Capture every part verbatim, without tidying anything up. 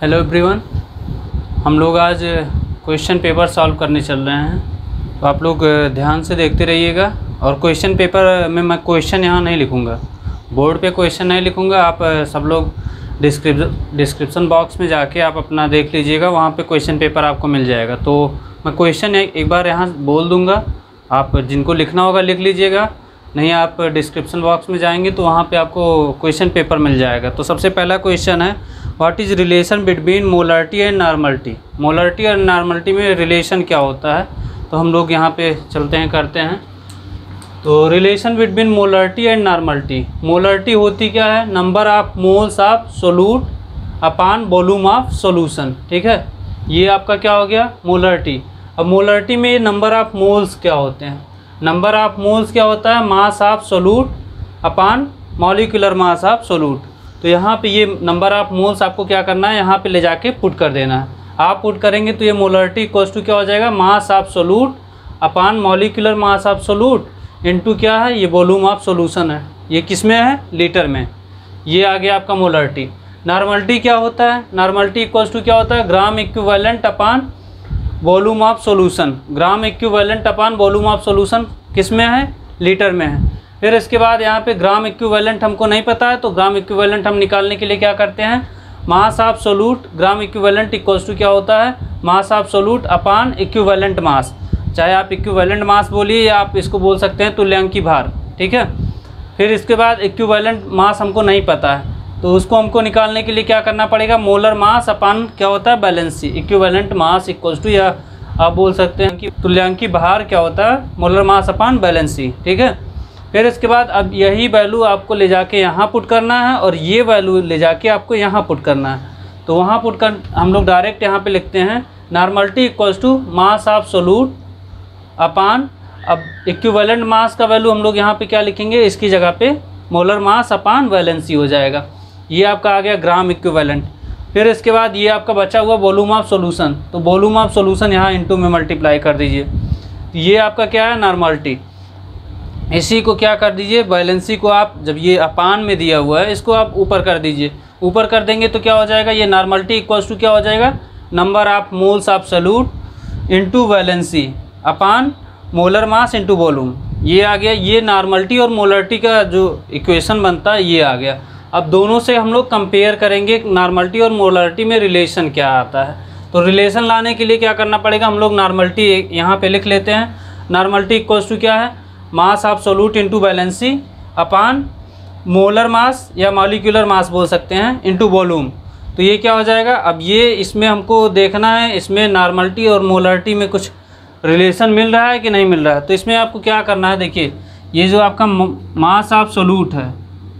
Hello everyone, हम लोग आज क्वेश्चन पेपर सॉल्व करने चल रहे हैं, तो आप लोग ध्यान से देखते रहिएगा। और क्वेश्चन पेपर में मैं क्वेश्चन यहाँ नहीं लिखूँगा, बोर्ड पे क्वेश्चन नहीं लिखूँगा। आप सब लोग डिस्क्रिप्शन डिस्क्रिप्शन बॉक्स में जाके आप अपना देख लीजिएगा, वहाँ पे क्वेश्चन पेपर आपको मिल जाएगा। तो मैं क्वेश्चन एक बार यहाँ बोल दूँगा, आप जिनको लिखना होगा लिख लीजिएगा, नहीं आप डिस्क्रिप्शन बॉक्स में जाएंगे तो वहाँ पे आपको क्वेश्चन पेपर मिल जाएगा। तो सबसे पहला क्वेश्चन है, what is relation between molarity and normality. Molarity और नॉर्मलिटी में रिलेशन क्या होता है, तो हम लोग यहाँ पे चलते हैं करते हैं। तो relation between molarity and normality, molarity होती क्या है, number of moles of solute upon volume of solution. ठीक है, ये आपका क्या हो गया, मोलरिटी। अब मोलरिटी में नंबर ऑफ मोल्स क्या होते हैं, नंबर ऑफ मोल्स क्या होता है, mass of solute upon molecular mass of solute. तो यहाँ पे ये नंबर ऑफ मोल्स आपको क्या करना है, यहाँ पे ले जाके पुट कर देना है। आप पुट करेंगे तो ये मोलरिटी इक्वल्स टू क्या हो जाएगा, mass of solute upon molecular mass of solute into क्या है, ये वॉल्यूम ऑफ सॉल्यूशन है। ये किस में है, लीटर में। ये आ गया आपका मोलरिटी। नॉर्मलिटी क्या होता है, नॉर्मलिटी इक्वल्स टू क्या होता है, gram equivalent upon volume of solution. Gram equivalent upon volume of solution किस में है, लीटर में है। फिर इसके बाद यहाँ पे ग्राम इक्विवेलेंट हमको नहीं पता है, तो ग्राम इक्विवेलेंट हम निकालने के लिए क्या करते हैं, mass of solute. Gram equivalent equals to क्या होता है, mass of solute upon equivalent mass. चाहे आप इक्विवेलेंट मास बोलिए या आप इसको बोल सकते हैं तुल्यांकी भार। ठीक है, फिर इसके बाद इक्विवेलेंट मास हमको नहीं पता है, तो उसको हमको निकालने के लिए क्या करना पड़ेगा, मोलर मास अपॉन क्या होता है, valency. Equivalent mass equals to, या आप बोल सकते हैं कि तुल्यांकी भार क्या होता है, मोलर मास अपॉन बैलेंसी। ठीक है, फिर इसके बाद अब यही वैल्यू आपको ले जाके यहाँ पुट करना है, और ये वैल्यू ले जाके आपको यहाँ पुट करना है। तो वहाँ पुट कर हम लोग डायरेक्ट यहाँ पे लिखते हैं, normality equals to mass of solute upon, अब इक्विवेलेंट मास का वैल्यू हम लोग यहाँ पे क्या लिखेंगे, इसकी जगह पे मोलर मास अपॉन बैलेंसी हो जाएगा। ये आपका आ गया ग्राम इक्विवेलेंट। फिर इसके बाद ये आपका बचा हुआ वॉल्यूम ऑफ सॉल्यूशन, तो वॉल्यूम ऑफ सॉल्यूशन यहाँ इनटू में मल्टीप्लाई कर दीजिए। ये आपका क्या है, नॉर्मलिटी। इसी को क्या कर दीजिए, बैलेंसी को आप, जब ये अपान में दिया हुआ है, इसको आप ऊपर कर दीजिए। ऊपर कर देंगे तो क्या हो जाएगा, ये नॉर्मलिटी इक्वल्स टू क्या हो जाएगा, number of moles of solute into valency upon molar mass into volume. ये आ गया, ये नॉर्मलिटी और मोलरिटी का जो इक्वेशन बनता है ये आ गया। अब दोनों से हम लोग कंपेयर करेंगे, नॉर्मलिटी और मोलरिटी में रिलेशन क्या आता है। तो रिलेशन लाने के लिए क्या करना पड़ेगा, हम लोग नॉर्मलिटी यहाँ पे लिख लेते हैं। नॉर्मलिटी इक्वल्स टू क्या है, mass of solute into valency upon molar mass या मॉलिक्यूलर मास बोल सकते हैं इनटू वॉल्यूम। तो ये क्या हो जाएगा, अब ये इसमें हमको देखना है, इसमें नॉर्मलिटी और मोलरिटी में कुछ रिलेशन मिल रहा है कि नहीं मिल रहा है। तो इसमें आपको क्या करना है, देखिए ये जो आपका मास ऑफ सोल्यूट है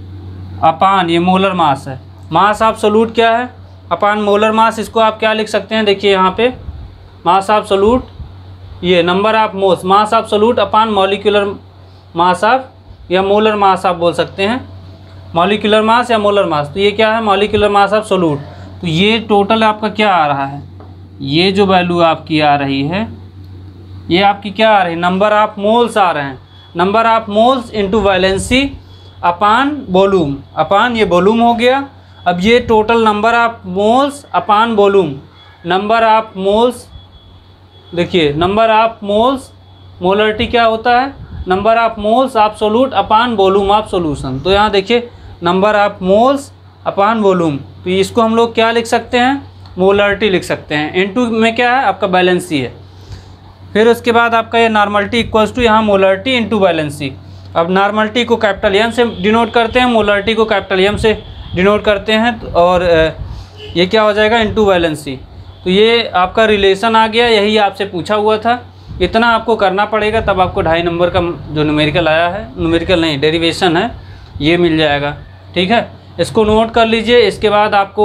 अपान ये मोलर मास है। मास ऑफ सोल्यूट क्या है, अपान मोलर मास। इसको आप क्या लिख सकते हैं, देखिए यहाँ पे मास ऑफ सोल्यूट, ये number of moles, mass of solute upon molecular mass of या मोलर मास आप बोल सकते हैं, मॉलिक्यूलर मास या मोलर मास। तो ये क्या है, मॉलिक्यूलर मास ऑफ सोल्यूट। तो ये टोटल आपका क्या आ रहा है, ये जो वैल्यू आपकी आ रही है, ये आपकी क्या आ रही है, नंबर ऑफ मोल्स आ रहे हैं। Number of moles into valency upon volume, upon ये वॉल्यूम हो गया। अब ये total number of moles upon volume, number of moles, देखिए नंबर ऑफ मोल्स, मोलरिटी क्या होता है, number of moles of solute upon volume of solution. तो यहाँ देखिए number of moles upon volume, तो इसको हम लोग क्या लिख सकते हैं, मोलरिटी लिख सकते हैं। इनटू में क्या है, आपका बैलेंसी है। फिर उसके बाद आपका ये नॉर्मलिटी इक्वल्स टू यहाँ मोलरिटी इनटू बैलेंसी। अब नॉर्मलिटी को कैपिटल एम से डिनोट करते हैं, मोलरिटी को कैपिटल एम से डिनोट करते हैं, और ये क्या हो जाएगा, इनटू बैलेंसी। तो ये आपका रिलेशन आ गया, यही आपसे पूछा हुआ था। इतना आपको करना पड़ेगा, तब आपको ढाई नंबर का जो न्यूमेरिकल आया है, न्यूमेरिकल नहीं डेरिवेशन है, ये मिल जाएगा। ठीक है, इसको नोट कर लीजिए। इसके बाद आपको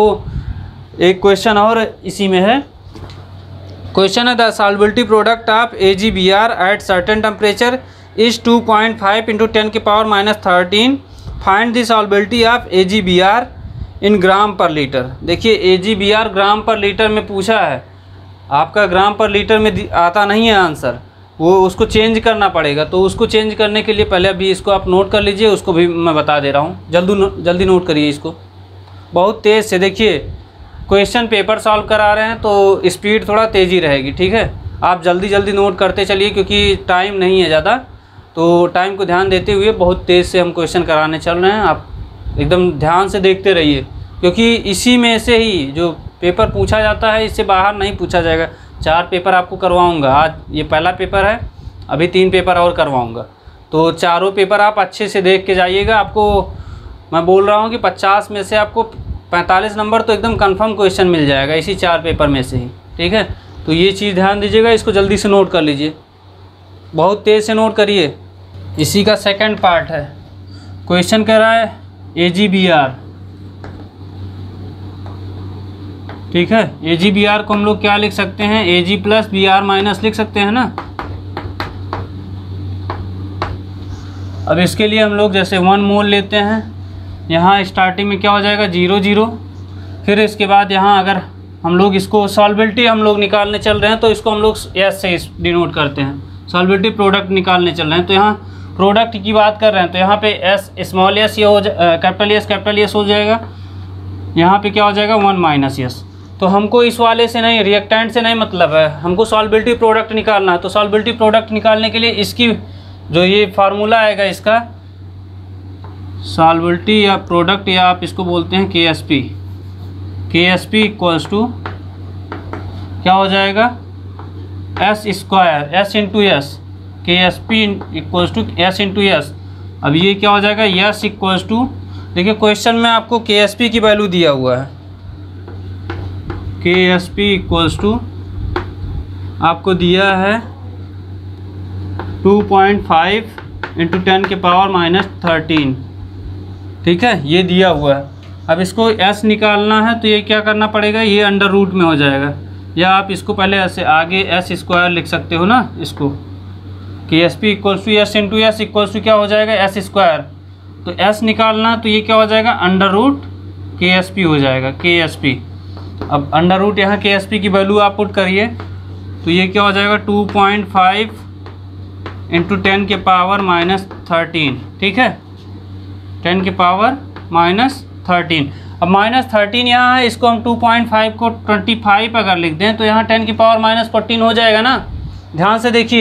एक क्वेश्चन और इसी में है। क्वेश्चन है, the solubility product of A G B R at certain temperature is two point five into ten की power minus thirteen. Find the solubility of A G B R in gram per litre. देखिए ए G B are gram per litre में पूछा है, आपका ग्राम per litre में आता नहीं है आंसर, वो उसको चेंज करना पड़ेगा। तो उसको चेंज करने के लिए पहले अभी इसको आप नोट कर लीजिए, उसको भी मैं बता दे रहा हूँ। जल्दी जल्दी नोट करिए इसको बहुत तेज़ से। देखिए क्वेश्चन पेपर सॉल्व करा रहे हैं तो स्पीड थोड़ा तेज़ी रहेगी, ठीक है। आप जल्दी जल्दी नोट करते चलिए क्योंकि टाइम नहीं है ज़्यादा, तो टाइम को ध्यान देते हुए बहुत तेज़ से हम क्वेश्चन कराने चल रहे हैं। आप एकदम ध्यान से देखते रहिए क्योंकि इसी में से ही जो पेपर पूछा जाता है इससे बाहर नहीं पूछा जाएगा। चार पेपर आपको करवाऊँगा, आज ये पहला पेपर है, अभी तीन पेपर और करवाऊँगा, तो चारों पेपर आप अच्छे से देख के जाइएगा। आपको मैं बोल रहा हूँ कि पचास में से आपको पैंतालीस नंबर तो एकदम कंफर्म क्वेश्चन मिल जाएगा इसी चार पेपर में से ही, ठीक है। तो ये चीज़ ध्यान दीजिएगा, इसको जल्दी से नोट कर लीजिए, बहुत तेज़ से नोट करिए। इसी का सेकंड पार्ट है, क्वेश्चन कह रहा है ए जी बी आर, ठीक है। ए जी बी आर को हम लोग क्या लिख सकते हैं, A G plus B R minus लिख सकते हैं ना। अब इसके लिए हम लोग जैसे वन मोल लेते हैं, यहाँ स्टार्टिंग में क्या हो जाएगा जीरो जीरो, फिर इसके बाद यहाँ अगर हम लोग इसको सॉल्बिलिटी हम लोग निकालने चल रहे हैं तो इसको हम लोग एस से डिनोट करते हैं। सॉल्बिलिटी प्रोडक्ट निकालने चल रहे हैं तो यहाँ प्रोडक्ट की बात कर रहे हैं तो यहाँ पे एस स्मॉल एस ये हो जाए, कैपिटल एस कैपिटल एस हो जाएगा, यहाँ पे क्या हो जाएगा वन माइनस एस। तो हमको इस वाले से नहीं, रिएक्टेंट से नहीं मतलब है, हमको सॉल्बिलिटी प्रोडक्ट निकालना है। तो सॉल्बिलिटी प्रोडक्ट निकालने के लिए इसकी जो ये फार्मूला आएगा इसका सॉल्बिलिटी या प्रोडक्ट या आप इसको बोलते हैं K S P, K S P equals to क्या हो जाएगा S square S into S, K S P equals to S into S. अब ये क्या हो जाएगा एस इक्वल्स टू, देखिए क्वेश्चन में आपको के एस पी की वैल्यू दिया हुआ है, के एस पी इक्वल्स टू आपको दिया है two point five into ten के पावर माइनस थर्टीन, ठीक है, ये दिया हुआ है। अब इसको s निकालना है तो ये क्या करना पड़ेगा, ये अंडर रूट में हो जाएगा, या आप इसको पहले ऐसे आगे एस स्क्वायर लिख सकते हो ना इसको, कि S P equals to S into S equals to क्या हो जाएगा एस स्क्वायर। तो s निकालना तो ये क्या हो जाएगा under root K S P हो जाएगा, के एस पी। अब अंडर रूट यहाँ के एस पी की वैल्यू आप पुट करिए तो ये क्या हो जाएगा two point five into ten के पावर माइनस थर्टीन, ठीक है, टेन के पावर माइनस थर्टीन। अब माइनस थर्टीन यहाँ है, इसको हम टू पॉइंट फाइव को ट्वेंटी फाइव अगर लिख दें तो यहाँ टेन की पावर माइनस फोर्टीन हो जाएगा ना। ध्यान से देखिए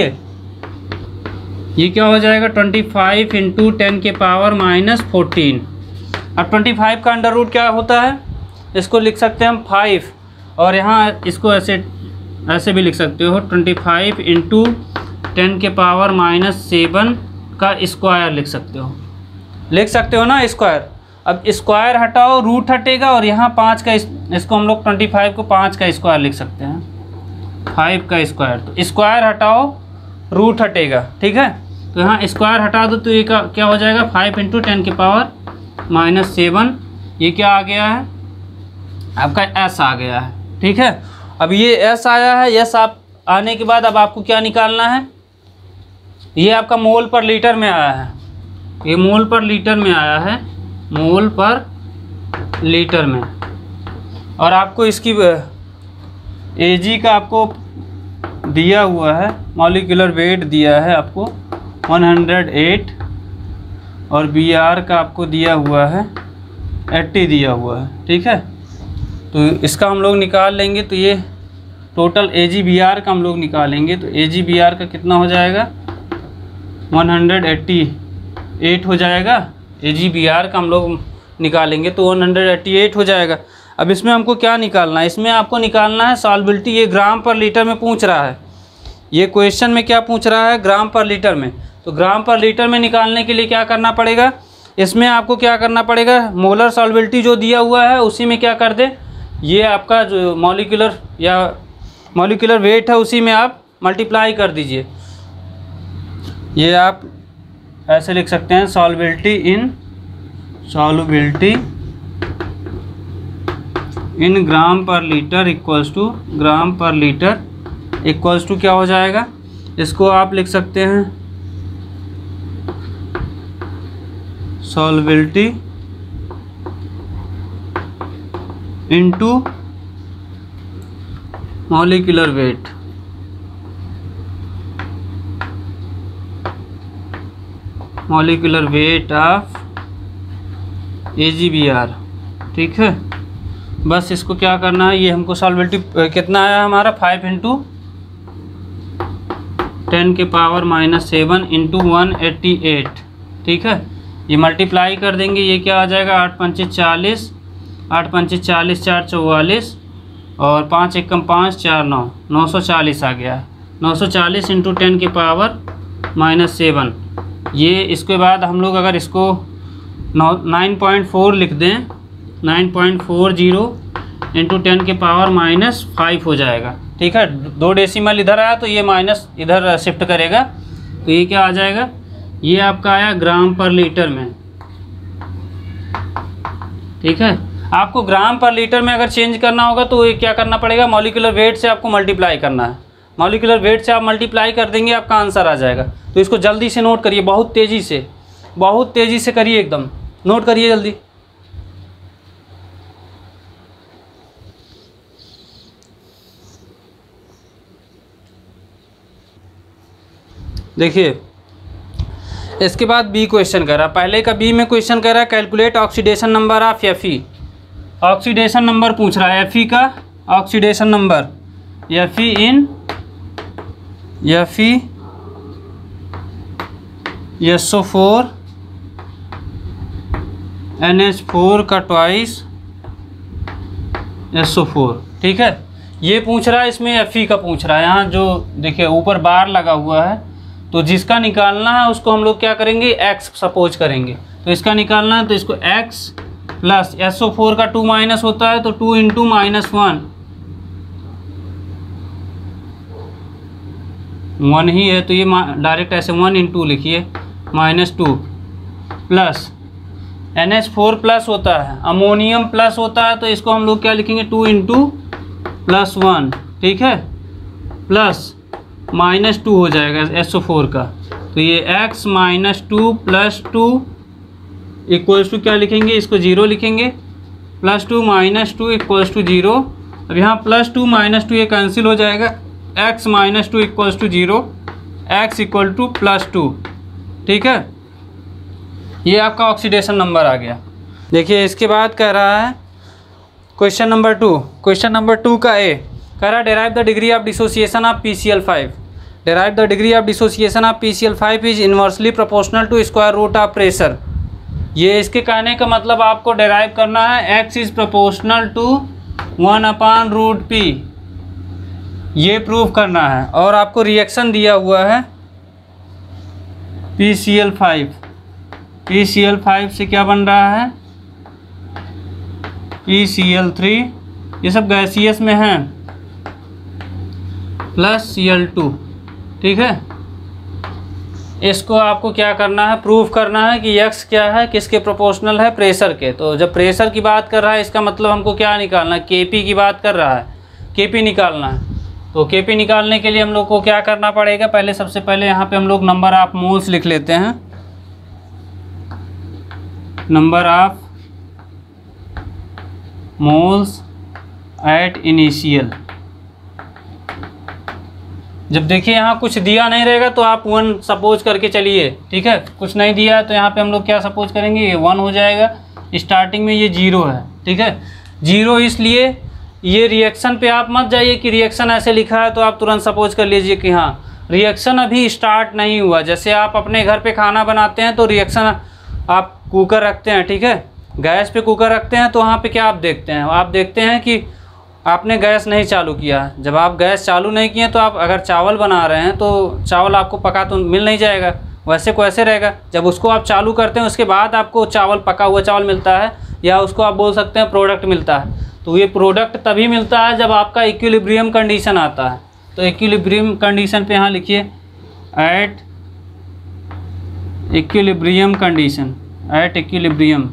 ये क्या हो जाएगा ट्वेंटी फाइव इंटू टेन के पावर माइनस फोर्टीन। अब ट्वेंटी फाइव का अंडर रूट क्या होता है, इसको लिख सकते हैं हम फाइव, और यहाँ इसको ऐसे ऐसे भी लिख सकते हो ट्वेंटी फाइव इंटू टेन के पावर माइनस सेवन का स्क्वायर लिख सकते हो, लिख सकते हो ना स्क्वायर। अब स्क्वायर हटाओ रूट हटेगा और यहाँ पाँच का इस, इसको हम लोग ट्वेंटी फाइव को पाँच का स्क्वायर लिख सकते हैं, फाइव का स्क्वायर। तो स्क्वायर हटाओ रूट हटेगा, ठीक है। तो यहाँ स्क्वायर हटा दो तो ये क्या क्या हो जाएगा फाइव इंटू टेन की पावर माइनस सेवन, ये क्या आ गया है आपका एस आ गया है, ठीक है। अब ये एस आया है, एस आप आने के बाद अब आपको क्या निकालना है, ये आपका मोल पर लीटर में आया है, ये मोल पर लीटर में आया है, मोल पर लीटर में। और आपको इसकी एजी का आपको दिया हुआ है, मॉलिक्यूलर वेट दिया है आपको वन हंड्रेड एट, और बी आर का आपको दिया हुआ है एट्टी दिया हुआ है, ठीक है। तो इसका हम लोग निकाल लेंगे तो ये total A G B R का हम लोग निकालेंगे तो ए जी बी आर का कितना हो जाएगा वन हंड्रेड एट्टी एट हो जाएगा। ए जी बी आर का हम लोग निकालेंगे तो वन हंड्रेड एट्टी एट हो जाएगा। अब इसमें हमको क्या निकालना है, इसमें आपको निकालना है सॉल्बिलिटी। ये ग्राम पर लीटर में पूछ रहा है, ये क्वेश्चन में क्या पूछ रहा है ग्राम पर लीटर में। तो ग्राम पर लीटर में निकालने के लिए क्या करना पड़ेगा, इसमें आपको क्या करना पड़ेगा मोलर सॉल्बिलिटी जो दिया हुआ है उसी में क्या कर दे, ये आपका जो मॉलिक्यूलर या मॉलिक्यूलर वेट है उसी में आप मल्टीप्लाई कर दीजिए। ये आप ऐसे लिख सकते हैं सॉल्बिलिटी इन सॉल्बिलिटी इन gram per litre equals to gram per litre equals to क्या हो जाएगा, इसको आप लिख सकते हैं solubility into molecular weight, molecular weight of A G B R, ठीक है। बस इसको क्या करना है, ये हमको सॉल्वेबिलिटी कितना आया हमारा फाइव इंटू टेन के power minus seven into one eighty eight. ठीक है, ये मल्टीप्लाई कर देंगे, ये क्या आ जाएगा आठ पंचे चालीस, आठ पंचे चालीस, चार चौवालीस और पाँच एकम पाँच, चार नौ, नौ सौ चालीस आ गया। नौ सौ चालीस इंटू टेन के पावर माइनस सेवन। ये इसके बाद हम लोग अगर इसको नौ नाइन पॉइंट फोर लिख दें, nine point four zero into ten के पावर माइनस फाइव हो जाएगा। ठीक है, दो डेसिमल इधर आया तो ये माइनस इधर शिफ्ट करेगा, तो ये क्या आ जाएगा, ये आपका आया ग्राम पर लीटर में। ठीक है, आपको ग्राम पर लीटर में अगर चेंज करना होगा तो ये क्या करना पड़ेगा, मॉलिक्यूलर वेट से आपको मल्टीप्लाई करना है। मॉलिक्यूलर वेट से आप मल्टीप्लाई कर देंगे, आपका आंसर आ जाएगा। तो इसको जल्दी से नोट करिए, बहुत तेज़ी से, बहुत तेज़ी से करिए, एकदम नोट करिए जल्दी। देखिए इसके बाद बी क्वेश्चन कर रहा, पहले का बी में क्वेश्चन कर रहा है calculate oxidation number of F E. Oxidation number पूछ रहा है एफ ई का, oxidation number F E in F E S O four N H four का ट्वाइस एस ओ फोर। ठीक है, ये पूछ रहा है, इसमें एफ ई का पूछ रहा है। यहाँ जो देखिए ऊपर बार लगा हुआ है, तो जिसका निकालना है उसको हम लोग क्या करेंगे, एक्स सपोज करेंगे। तो इसका निकालना है तो इसको x plus S O four का टू माइनस होता है तो two into minus one, one ही है तो ये डायरेक्ट ऐसे वन इंटू लिखिए minus two, plus N H four plus होता है, अमोनियम प्लस होता है तो इसको हम लोग क्या लिखेंगे, टू इंटू प्लस वन। ठीक है, प्लस माइनस टू हो जाएगा एस ओ फोर का, तो ये x minus two plus two equals to क्या लिखेंगे, इसको जीरो लिखेंगे, plus two minus two equals to zero. अब यहाँ प्लस टू माइनस टू ये कैंसिल हो जाएगा, x minus two equals to zero, x equal to plus two. ठीक है, ये आपका ऑक्सीडेशन नंबर आ गया। देखिए इसके बाद कह रहा है question number two, question number two का ए कह रहा है derive the degree of dissociation of P C L five. Derive the degree of dissociation of P C L five is inversely proportional to square root of pressure. ये इसके कहने का मतलब आपको डेराइव करना है x is proportional to one upon root P, ये prove करना है। और आपको रिएक्शन दिया हुआ है P C L five, P C L five से क्या बन रहा है, पी सी एल थ्री, ये सब गैसियस में है, प्लस सी एल टू। ठीक है, इसको आपको क्या करना है, प्रूफ करना है कि x क्या है, किसके प्रोपोर्शनल है, प्रेशर के। तो जब प्रेशर की बात कर रहा है इसका मतलब हमको क्या निकालना है, kp की बात कर रहा है, kp निकालना है। तो kp निकालने के लिए हम लोग को क्या करना पड़ेगा, पहले सबसे पहले यहाँ पे हम लोग नंबर ऑफ मोल्स लिख लेते हैं, number of moles at initial. जब देखिए यहाँ कुछ दिया नहीं रहेगा तो आप वन सपोज करके चलिए। ठीक है, कुछ नहीं दिया तो यहाँ पे हम लोग क्या सपोज करेंगे, ये वन हो जाएगा, स्टार्टिंग में ये जीरो है। ठीक है, जीरो इसलिए ये रिएक्शन पे आप मत जाइए कि रिएक्शन ऐसे लिखा है तो आप तुरंत सपोज कर लीजिए कि हाँ रिएक्शन अभी स्टार्ट नहीं हुआ। जैसे आप अपने घर पे खाना बनाते हैं तो रिएक्शन आप कुकर रखते हैं, ठीक है, गैस पे कुकर रखते हैं तो वहाँ पे क्या आप देखते हैं, आप देखते हैं कि आपने गैस नहीं चालू किया। जब आप गैस चालू नहीं किए तो आप अगर चावल बना रहे हैं तो चावल आपको पका तो मिल नहीं जाएगा, वैसे को ऐसे रहेगा। जब उसको आप चालू करते हैं उसके बाद आपको चावल, पका हुआ चावल मिलता है, या उसको आप बोल सकते हैं प्रोडक्ट मिलता है। तो ये प्रोडक्ट तभी मिलता है जब आपका इक्विलिब्रियम कंडीशन आता है। तो इक्विलिब्रियम कंडीशन पे यहाँ लिखिए at equilibrium condition, at equilibrium,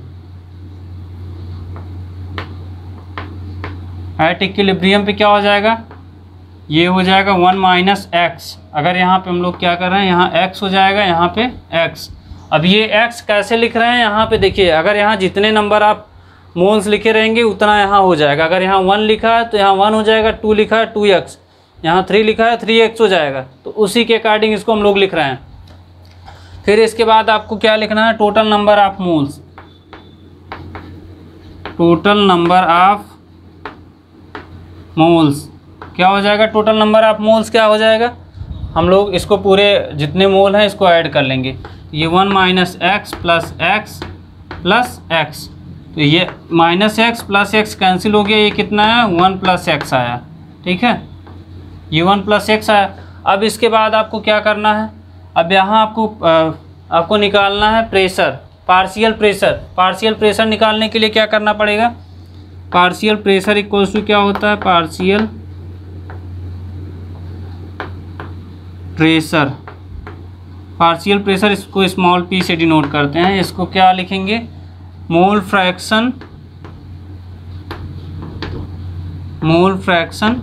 at equilibrium पे क्या हो जाएगा, ये हो जाएगा वन माइनस एक्स। अगर यहाँ पे हम लोग क्या कर रहे हैं, यहाँ एक्स हो जाएगा, यहाँ पे एक्स। अब ये एक्स कैसे लिख रहे हैं, यहाँ पे देखिए, अगर यहाँ जितने नंबर आप मोल्स लिखे रहेंगे उतना यहाँ हो जाएगा। अगर यहाँ वन लिखा है तो यहाँ वन हो जाएगा, टू लिखा है टू एक्स, यहाँ थ्री लिखा है थ्री एक्स हो जाएगा। तो उसी के अकॉर्डिंग इसको हम लोग लिख रहे हैं। फिर इसके बाद आपको क्या लिखना है, total number of moles, total number of moles क्या हो जाएगा, टोटल नंबर ऑफ मोल्स क्या हो जाएगा, हम लोग इसको पूरे जितने मोल हैं इसको ऐड कर लेंगे। ये one minus x plus x plus x, तो ये minus x plus x cancel हो गया, ये कितना है वन प्लस एक्स आया। ठीक है, ये वन प्लस एक्स आया। अब इसके बाद आपको क्या करना है, अब यहाँ आपको आ, आपको निकालना है pressure, partial pressure. Partial pressure निकालने के लिए क्या करना पड़ेगा, पार्शियल प्रेशर इक्वल्स टू क्या होता है, पार्शियल प्रेशर। पार्शियल प्रेशर इसको स्मॉल पी से डिनोट करते हैं, इसको क्या लिखेंगे, mole fraction, mole fraction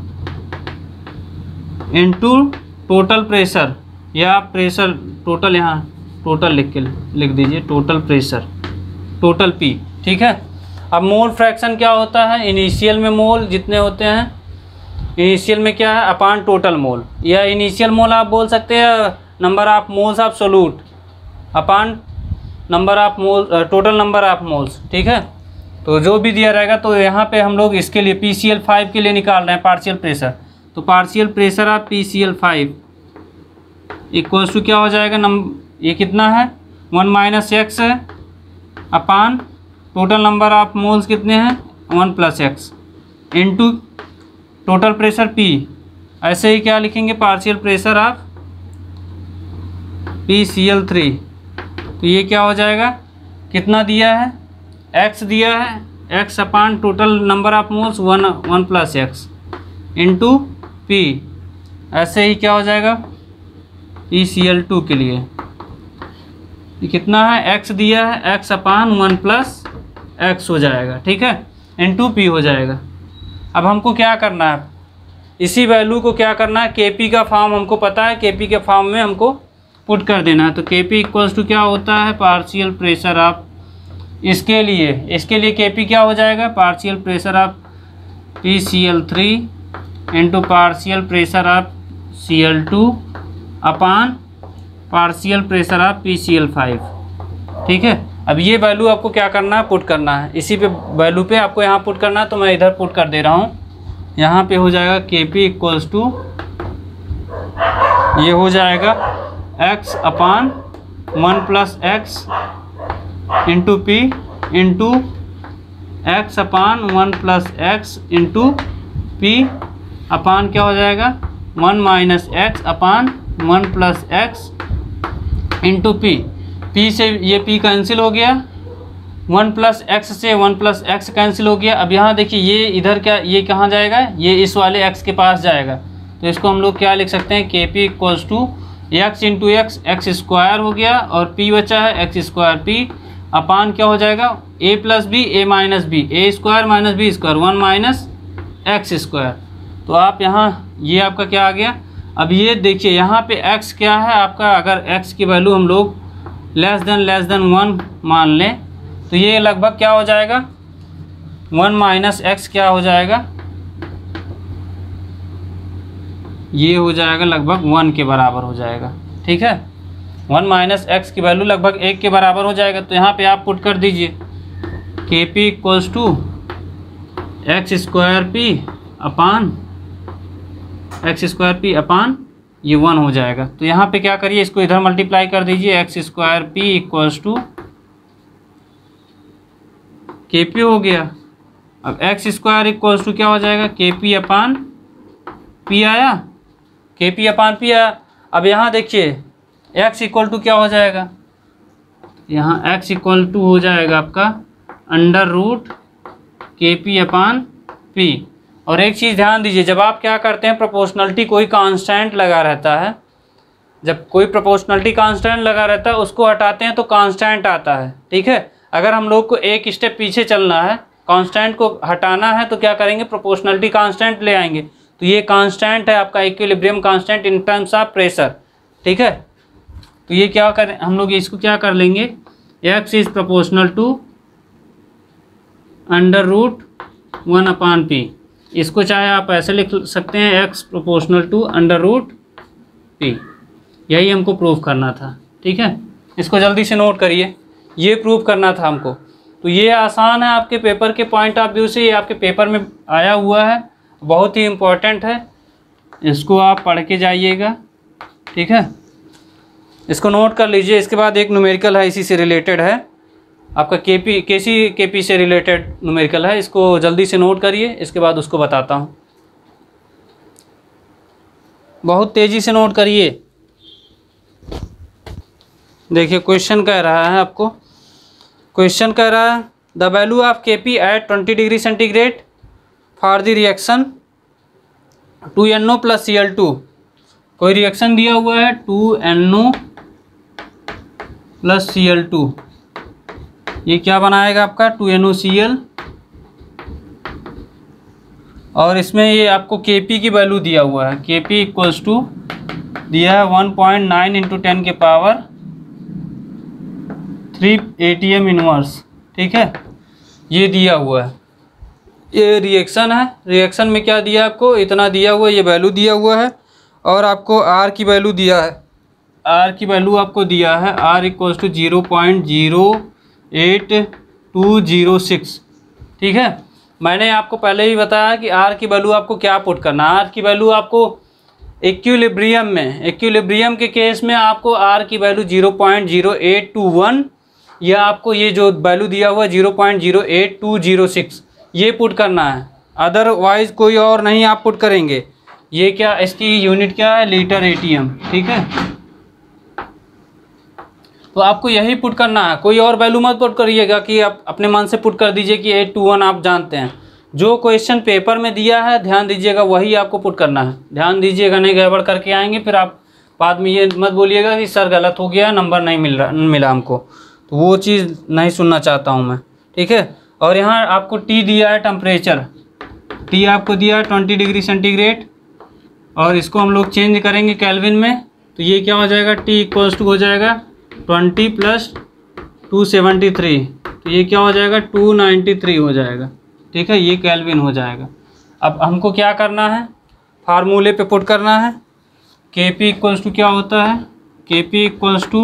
into total pressure, या प्रेशर टोटल, यहाँ टोटल लिख के लिख दीजिए, टोटल प्रेशर, टोटल पी। ठीक है, अब मोल फ्रैक्शन क्या होता है, इनिशियल में मोल जितने होते हैं, इनिशियल में क्या है अपान टोटल मोल, या इनिशियल मोल आप बोल सकते हैं number of moles of solute upon number of mole, total number of moles. ठीक है, तो जो भी दिया रहेगा, तो यहाँ पे हम लोग इसके लिए पी सी एल फाइव के लिए निकाल रहे हैं पार्शियल प्रेशर, तो partial pressure of P C L five equals to क्या हो जाएगा, नम ये कितना है वन माइनस एक्स है upon total number of moles कितने हैं one plus x into total pressure P। ऐसे ही क्या लिखेंगे, partial pressure of P C L three, तो ये क्या हो जाएगा, कितना दिया है x दिया है, x upon total number of moles one one plus x into P. ऐसे ही क्या हो जाएगा पी सी एल टू के लिए ये कितना है, x दिया है, x upon one plus x हो जाएगा। ठीक है, इंटू पी हो जाएगा। अब हमको क्या करना है, इसी वैल्यू को क्या करना है, केपी का फॉर्म हमको पता है, केपी के फॉर्म में हमको पुट कर देना है। तो केपी इक्वल्स टू क्या होता है, पार्शियल प्रेशर ऑफ, इसके लिए इसके लिए केपी क्या हो जाएगा, partial pressure of P C L three into partial pressure of C L two upon partial pressure of P C L five. ठीक है, अब ये वैल्यू आपको क्या करना है, पुट करना है, इसी पे वैल्यू पे आपको यहाँ पुट करना है, तो मैं इधर पुट कर दे रहा हूँ। यहाँ पे हो जाएगा के पी इक्वल्स टू, ये हो जाएगा x upon one plus x into P into x upon one plus x into P upon क्या हो जाएगा one minus x upon one plus x into P. P से ये पी कैंसिल हो गया, वन प्लस एक्स से one plus x cancel हो गया। अब यहाँ देखिए ये इधर क्या, ये कहाँ जाएगा, ये इस वाले x के पास जाएगा, तो इसको हम लोग क्या लिख सकते हैं, K P equals to x into x, x square हो गया और p बचा है एक्स स्क्वायर पी अपान क्या हो जाएगा a plus B A minus B, A square minus B square, one minus x square. तो आप यहाँ ये आपका क्या आ गया। अब ये देखिए यहाँ पे x क्या है आपका, अगर x की वैल्यू हम लोग less than less than one मान लें, तो ये लगभग क्या हो जाएगा, वन माइनस एक्स क्या हो जाएगा, ये हो जाएगा लगभग वन के बराबर हो जाएगा। ठीक है, वन माइनस एक्स की वैल्यू लगभग एक के बराबर हो जाएगा। तो यहाँ पे आप पुट कर दीजिए K P equals to x square P upon x square P upon ये वन हो जाएगा। तो यहाँ पे क्या करिए, इसको इधर मल्टीप्लाई कर दीजिए, x square P equals to K P हो गया। अब एक्स स्क्वायर इक्वल्स टू क्या हो जाएगा, के पी अपान पी आया, के पी अपान पी आया। अब यहाँ देखिए एक्स इक्वल टू क्या हो जाएगा, यहाँ एक्स इक्वल टू हो जाएगा आपका under root K P upon P. और एक चीज़ ध्यान दीजिए, जब आप क्या करते हैं, प्रोपोर्शनलिटी कोई कांस्टेंट लगा रहता है, जब कोई प्रोपोर्शनलिटी कांस्टेंट लगा रहता है उसको हटाते हैं तो कांस्टेंट आता है। ठीक है, अगर हम लोग को एक स्टेप पीछे चलना है, कांस्टेंट को हटाना है, तो क्या करेंगे, प्रोपोर्शनलिटी कांस्टेंट ले आएंगे। तो ये कांस्टेंट है आपका equilibrium constant in terms of pressure. ठीक है, तो ये क्या करें हम लोग, इसको क्या कर लेंगे, x is proportional to under root one upon P. इसको चाहे आप ऐसे लिख सकते हैं, x proportional to under root P. यही हमको प्रूव करना था। ठीक है, इसको जल्दी से नोट करिए, ये प्रूव करना था हमको। तो ये आसान है आपके पेपर के पॉइंट ऑफ व्यू से, ये आपके पेपर में आया हुआ है, बहुत ही इम्पोर्टेंट है, इसको आप पढ़ के जाइएगा, ठीक है, इसको नोट कर लीजिए। इसके बाद एक न्यूमेरिकल है, इसी से रिलेटेड है, आपका केपी केसी केपी से रिलेटेड न्यूमेरिकल है, इसको जल्दी से नोट करिए, इसके बाद उसको बताता हूँ। बहुत तेज़ी से नोट करिए। देखिए क्वेश्चन कह रहा है आपको, क्वेश्चन कह रहा है the value of KP at twenty degree centigrade for the reaction two N O plus C L two. कोई रिएक्शन दिया हुआ है two N O plus C L two, ये क्या बनाएगा आपका two N O C L, और इसमें ये आपको केपी की वैल्यू दिया हुआ है, केपी इक्वल्स टू दिया है one point nine into ten के power three A T M inverse, ठीक है, ये दिया हुआ है। ये रिएक्शन है, रिएक्शन में क्या दिया आपको, इतना दिया हुआ है, ये वैल्यू दिया हुआ है, और आपको आर की वैल्यू दिया है, आर की वैल्यू आपको दिया है R equals to zero point zero eight two zero six, ठीक है। मैंने आपको पहले ही बताया कि आर की वैल्यू आपको क्या पुट करना है। आर की वैल्यू आपको इक्विलिब्रियम में, इक्विलिब्रियम के केस में आपको आर की value zero point zero eight two one, या आपको ये जो वैल्यू दिया हुआ है zero point zero eight two zero six, ये पुट करना है, अदरवाइज कोई और नहीं आप पुट करेंगे। ये क्या, इसकी यूनिट क्या है, लीटर एटीएम, ठीक है। तो आपको यही पुट करना है, कोई और वैल्यू मत पुट करिएगा कि आप अपने मन से पुट कर दीजिए कि एट टू वन आप जानते हैं। जो क्वेश्चन पेपर में दिया है ध्यान दीजिएगा, वही आपको पुट करना है। ध्यान दीजिएगा, नहीं गड़बड़ करके आएंगे फिर आप बाद में ये मत बोलिएगा कि सर गलत हो गया, नंबर नहीं मिल रहा मिला हमको, तो वो चीज़ नहीं सुनना चाहता हूँ मैं, ठीक है। और यहाँ आपको टी दिया है टेम्परेचर, टी आपको दिया है ट्वेंटी डिग्री सेंटीग्रेड, और इसको हम लोग चेंज करेंगे केल्विन में, तो ये क्या हो जाएगा, टी इक्वल्स टू हो जाएगा twenty plus two seventy three, तो ये क्या हो जाएगा टू नाइन्टी थ्री हो जाएगा, ठीक है, ये केल्विन हो जाएगा। अब हमको क्या करना है, फार्मूले पे पुट करना है। के पी इक्वल्स टू क्या होता है, के P equals to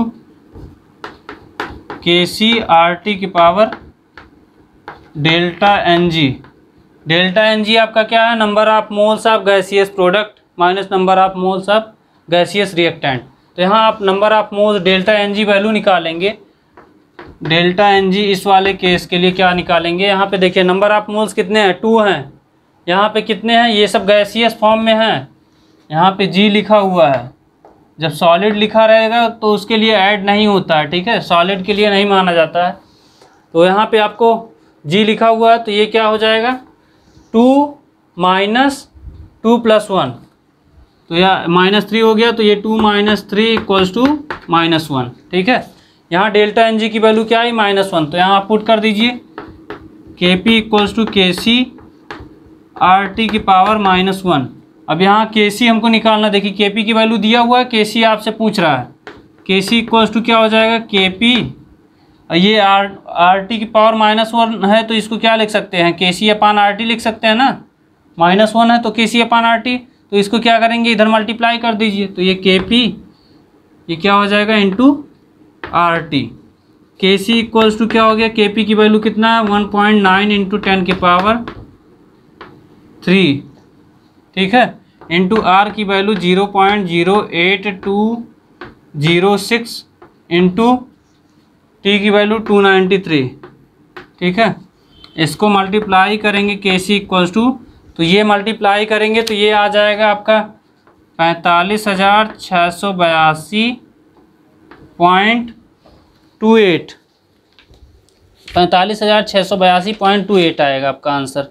K C R T की power delta N G. Delta N G आपका क्या है, number of moles of gaseous product minus number of moles of gaseous reactant. तो यहाँ आप number of moles delta N G value निकालेंगे। Delta N G इस वाले केस के लिए क्या निकालेंगे, यहाँ पे देखिए नंबर ऑफ मोल्स कितने हैं, टू हैं। यहाँ पे कितने हैं, ये सब गैसियस फॉर्म में हैं, यहाँ पे जी लिखा हुआ है। जब सॉलिड लिखा रहेगा तो उसके लिए ऐड नहीं होता है, ठीक है, सॉलिड के लिए नहीं माना जाता है। तो यहाँ पे आपको जी लिखा हुआ है, तो ये क्या हो जाएगा, two minus two plus one, तो यह माइनस थ्री हो गया, तो ये two minus three equals to minus one, ठीक है। यहाँ डेल्टा एन जी की वैल्यू क्या है, माइनस वन, तो यहाँ आप पुट कर दीजिए K P equals to K C R T की पावर माइनस वन। अब यहाँ के सी हमको निकालना, देखिए के पी की वैल्यू दिया हुआ है, के सी आपसे पूछ रहा है, के सी इक्वल्स टू क्या हो जाएगा, के पी, ये आर आर टी की पावर माइनस वन है, तो इसको क्या लिख सकते हैं, के सी अपान आर टी लिख सकते हैं ना, माइनस वन है तो के सी अपान आर टी, तो इसको क्या करेंगे, इधर मल्टीप्लाई कर दीजिए, तो ये के पी ये क्या हो जाएगा इंटू आर टी। के सी इक्वल्स टू क्या हो गया, के पी की वैल्यू कितना है, one point nine into ten के पावर थ्री, ठीक है, इंटू आर की value zero point zero eight two zero six into T की वैल्यू टू नाइन्टी थ्री, ठीक है। इसको मल्टीप्लाई करेंगे के सी इक्वल्स टू, तो ये मल्टीप्लाई करेंगे तो ये आ जाएगा आपका पैंतालीस हज़ार छः सौ बयासी पॉइंट टू एट, पैंतालीस हज़ार छः सौ बयासी पॉइंट टू एट आएगा आपका आंसर,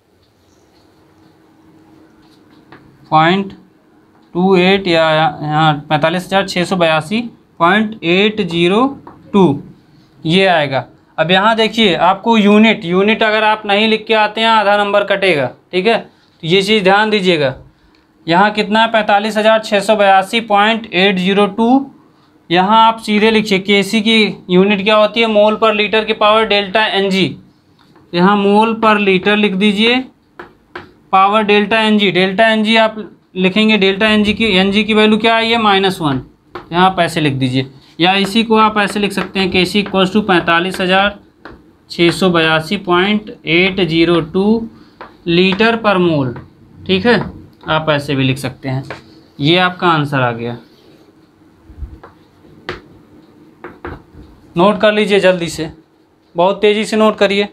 पॉइंट टू एट, या यहाँ पैंतालीस हज़ार छः सौ बयासी पॉइंट एट जीरो टू ये आएगा। अब यहाँ देखिए आपको यूनिट यूनिट अगर आप नहीं लिख के आते हैं आधा नंबर कटेगा, ठीक है, तो ये चीज़ ध्यान दीजिएगा। यहाँ कितना है, पैंतालीस हज़ार छः सौ बयासी पॉइंट एट जीरो टू, यहाँ आप सीधे लिखिए के सी की यूनिट क्या होती है, मोल पर लीटर की पावर डेल्टा एन जी, यहाँ मोल पर लीटर लिख दीजिए, power delta N G, delta N G आप लिखेंगे, डेल्टा एन जी की एन जी की वैल्यू क्या आई है, माइनस वन, यहाँ आप ऐसे लिख दीजिए, या इसी को आप ऐसे लिख सकते हैं के सी इक्वल्स टू पैंतालीस हज़ार छः सौ बयासी point eight zero two litre per mole, ठीक है, आप ऐसे भी लिख सकते हैं। ये आपका आंसर आ गया। नोट कर लीजिए जल्दी से, बहुत तेज़ी से नोट करिए।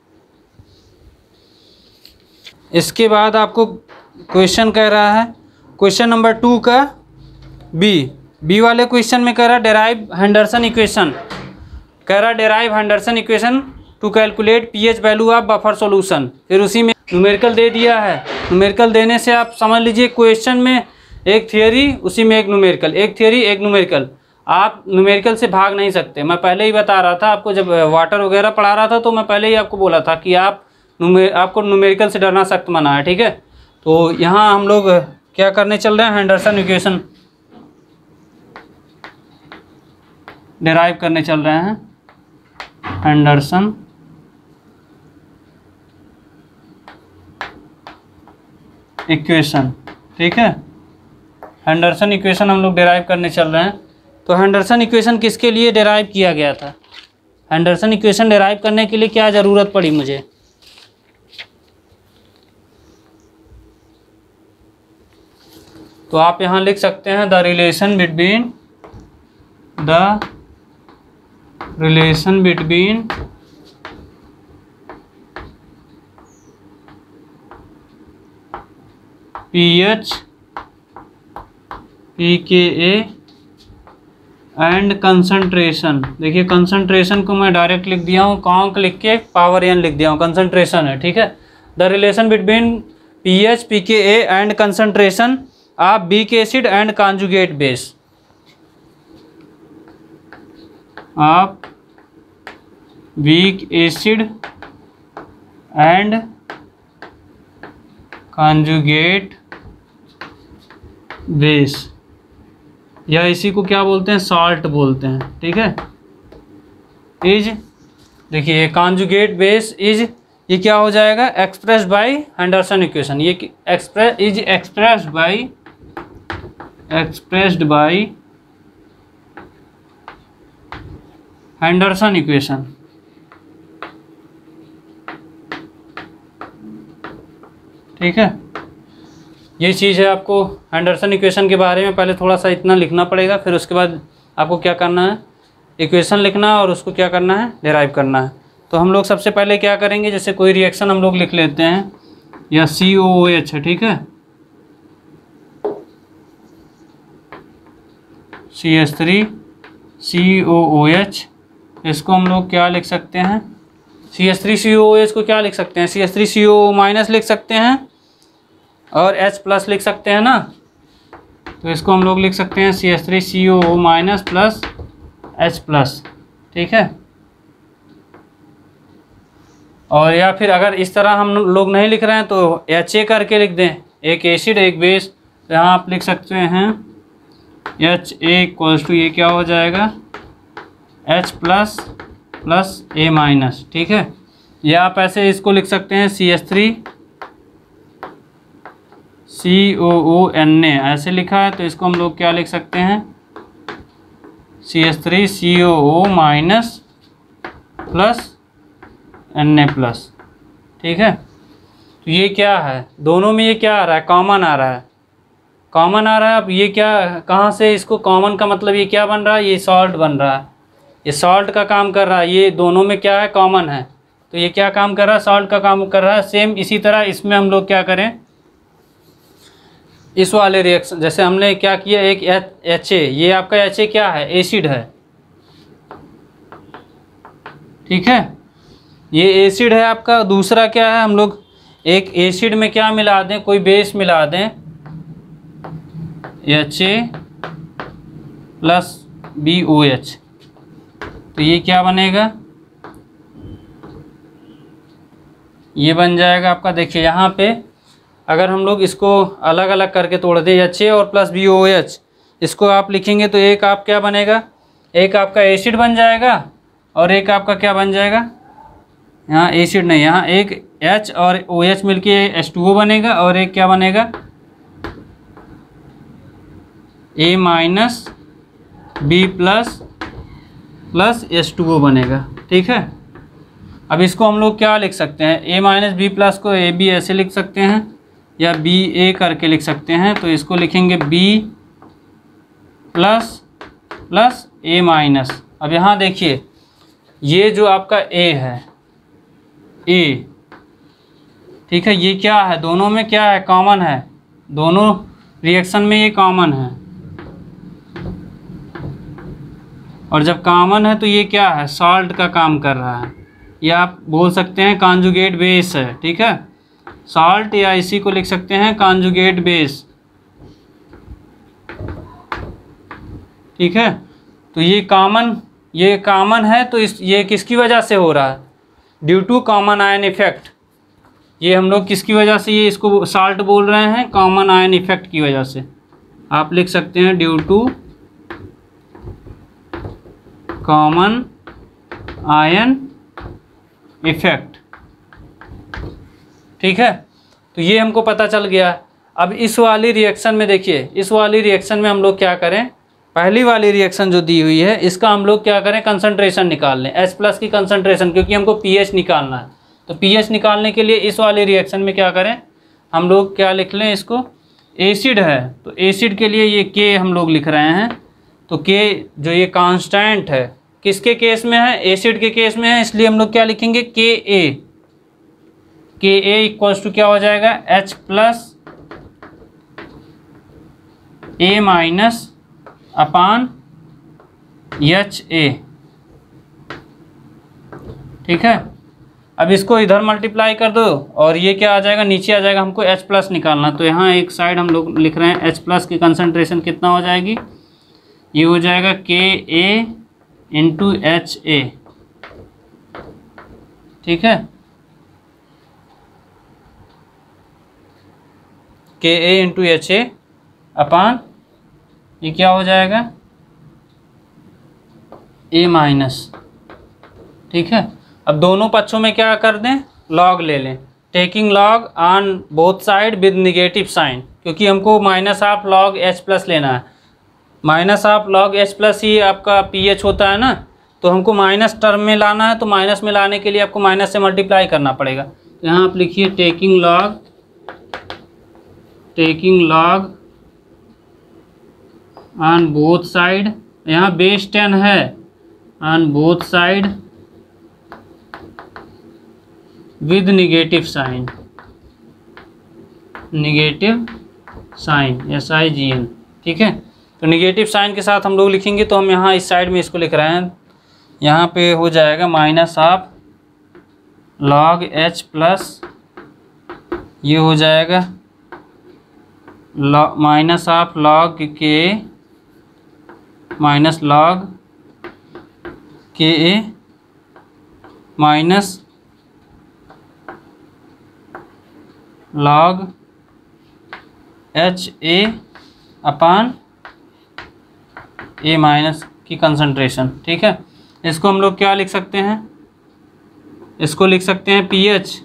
इसके बाद आपको क्वेश्चन कह रहा है, क्वेश्चन नंबर टू का बी बी वाले क्वेश्चन में कह रहा है डेराइव हेंडरसन इक्वेशन, कह रहा है derive Henderson equation to calculate pH value of buffer solution. फिर उसी में न्यूमेरिकल दे दिया है। न्यूमेरिकल देने से आप समझ लीजिए क्वेश्चन में एक थियरी, उसी में एक न्यूमेरिकल, एक थियरी एक न्यूमेरिकल। आप न्यूमेरिकल से भाग नहीं सकते। मैं पहले ही बता रहा था आपको, जब वाटर वगैरह पढ़ा रहा था तो मैं पहले ही आपको बोला था कि आप न्यूमे आपको न्यूमेरिकल से डरना सख्त मना है, ठीक है। तो यहाँ हम लोग क्या करने चल रहे हैं, हेंडरसन इक्वेशन डेराइव करने चल रहे हैं। हेंडरसन इक्वेशन, ठीक है, हेंडरसन इक्वेशन हम लोग डेराइव करने चल रहे हैं। तो हेंडरसन इक्वेशन किसके लिए डेराइव किया गया था? हेंडरसन इक्वेशन डेराइव करने के लिए क्या ज़रूरत पड़ी मुझे? तो आप यहाँ लिख सकते हैं the relation between the relation between pH, pKa and concentration. देखिए कंसंट्रेशन को मैं डायरेक्ट लिख दिया हूँ, कॉन्क लिख के पावर एन लिख दिया हूँ, कंसंट्रेशन है, ठीक है। The relation between pH, pKa and concentration of weak acid and conjugate base, of weak acid and conjugate base, या इसी को क्या बोलते हैं, सॉल्ट बोलते हैं, ठीक है। इज, देखिए कॉन्जुगेट बेस इज, ये क्या हो जाएगा, एक्सप्रेस बाय हेंडरसन इक्वेशन। ये express is expressed by expressed by Henderson equation, ठीक है। ये चीज़ है, आपको हेंडरसन इक्वेशन के बारे में पहले थोड़ा सा इतना लिखना पड़ेगा, फिर उसके बाद आपको क्या करना है, इक्वेशन लिखना और उसको क्या करना है, डेराइव करना है। तो हम लोग सबसे पहले क्या करेंगे, जैसे कोई रिएक्शन हम लोग लिख लेते हैं, या सी ओ ओ एच है, ठीक है, C H three C O O H, इसको हम लोग क्या लिख सकते हैं, C H three C O O H को क्या लिख सकते हैं, C H three C O minus लिख सकते हैं और H प्लस लिख सकते हैं ना। तो इसको हम लोग लिख सकते हैं C H three C O O minus plus H plus, ठीक है। और या फिर अगर इस तरह हम लोग नहीं लिख रहे हैं तो एच ए करके लिख दें, एक एसिड एक बेस। तो यहाँ आप लिख सकते हैं एच ए इक्वल्स टू, ये क्या हो जाएगा, H plus plus A minus, ठीक है। या आप ऐसे इसको लिख सकते हैं C H three C O O N A, ऐसे लिखा है तो इसको हम लोग क्या लिख सकते हैं, C H three C O O minus plus N A plus, ठीक है। तो ये क्या है, दोनों में ये क्या आ रहा है, कॉमन आ रहा है, कॉमन आ रहा है। अब ये क्या, कहाँ से इसको कॉमन का मतलब ये क्या बन रहा है, ये सॉल्ट बन रहा है, ये सॉल्ट का काम कर रहा है। ये दोनों में क्या है, कॉमन है, तो ये क्या काम कर रहा है, सॉल्ट का काम कर रहा है। सेम इसी तरह इसमें हम लोग क्या करें, इस वाले रिएक्शन जैसे हमने क्या किया, एक एच ए, ये आपका एच ए क्या है, एसिड है, ठीक है, ये एसिड है आपका। दूसरा क्या है, हम लोग एक एसिड में क्या मिला दें, कोई बेस मिला दें, H A plus B O H, तो ये क्या बनेगा, ये बन जाएगा आपका। देखिए यहाँ पे अगर हम लोग इसको अलग अलग करके तोड़ दें, एच ए और प्लस बी ओ एच, इसको आप लिखेंगे तो एक आप क्या बनेगा, एक आपका एसिड बन जाएगा और एक आपका क्या बन जाएगा, यहाँ एसिड नहीं, यहाँ एक H और ओ एच मिलके एच टू ओ बनेगा और एक क्या बनेगा, A minus B plus plus H two O बनेगा, ठीक है। अब इसको हम लोग क्या लिख सकते हैं, ए माइनस बी प्लस को ए बी ऐसे लिख सकते हैं, या बी ए करके लिख सकते हैं। तो इसको लिखेंगे B plus plus A minus. अब यहाँ देखिए ये जो आपका ए है, ए, ठीक है, ये क्या है, दोनों में क्या है, कॉमन है, दोनों रिएक्शन में ये कॉमन है। और जब कॉमन है तो ये क्या है, सॉल्ट का काम कर रहा है, या आप बोल सकते हैं कॉन्जुगेट बेस है, ठीक है, सॉल्ट, या इसी को लिख सकते हैं कॉन्जुगेट बेस, ठीक है। तो ये कॉमन ये कॉमन है, तो इस ये किसकी वजह से हो रहा है, due to common ion effect. ये हम लोग किसकी वजह से ये इसको सॉल्ट बोल रहे हैं, कॉमन आयन इफेक्ट की वजह से। आप लिख सकते हैं due to common ion effect, ठीक है। तो ये हमको पता चल गया। अब इस वाली रिएक्शन में देखिए, इस वाली रिएक्शन में हम लोग क्या करें, पहली वाली रिएक्शन जो दी हुई है इसका हम लोग क्या करें, कंसंट्रेशन निकाल लें, H प्लस की कंसंट्रेशन, क्योंकि हमको पीएच निकालना है। तो पीएच निकालने के लिए इस वाली रिएक्शन में क्या करें, हम लोग क्या लिख लें, इसको एसिड है तो एसिड के लिए ये के हम लोग लिख रहे हैं। तो के जो ये कांस्टेंट है किसके केस में है, एसिड के केस में है, इसलिए हम लोग क्या लिखेंगे, के ए। के ए इक्वल्स टू क्या हो जाएगा, H plus A minus upon H A, ठीक है। अब इसको इधर मल्टीप्लाई कर दो और ये क्या आ जाएगा, नीचे आ जाएगा, हमको H प्लस निकालना। तो यहाँ एक साइड हम लोग लिख रहे हैं H प्लस की कंसंट्रेशन कितना हो जाएगी, ये हो जाएगा के ए इंटू एच ए, ठीक है, के ए इंटू एच ए अपान ये क्या हो जाएगा, ए माइनस, ठीक है। अब दोनों पक्षों में क्या कर दें, लॉग ले लें, taking log on both side with negative sign, क्योंकि हमको minus of log H plus लेना है। Minus of log H plus ही आपका पी एच होता है ना, तो हमको माइनस टर्म में लाना है, तो माइनस में लाने के लिए आपको माइनस से मल्टीप्लाई करना पड़ेगा। तो यहाँ आप लिखिए taking log taking log on both side, यहाँ बेस टेन है, on both side with negative sign, negative sign, S I G N, ठीक है। तो निगेटिव साइन के साथ हम लोग लिखेंगे, तो हम यहाँ इस साइड में इसको लिख रहे हैं, यहाँ पे हो जाएगा minus of log H plus, ये हो जाएगा minus of log K minus log K A minus log H A upon A minus की कंसंट्रेशन, ठीक है। इसको हम लोग क्या लिख सकते हैं, इसको लिख सकते हैं पी एच,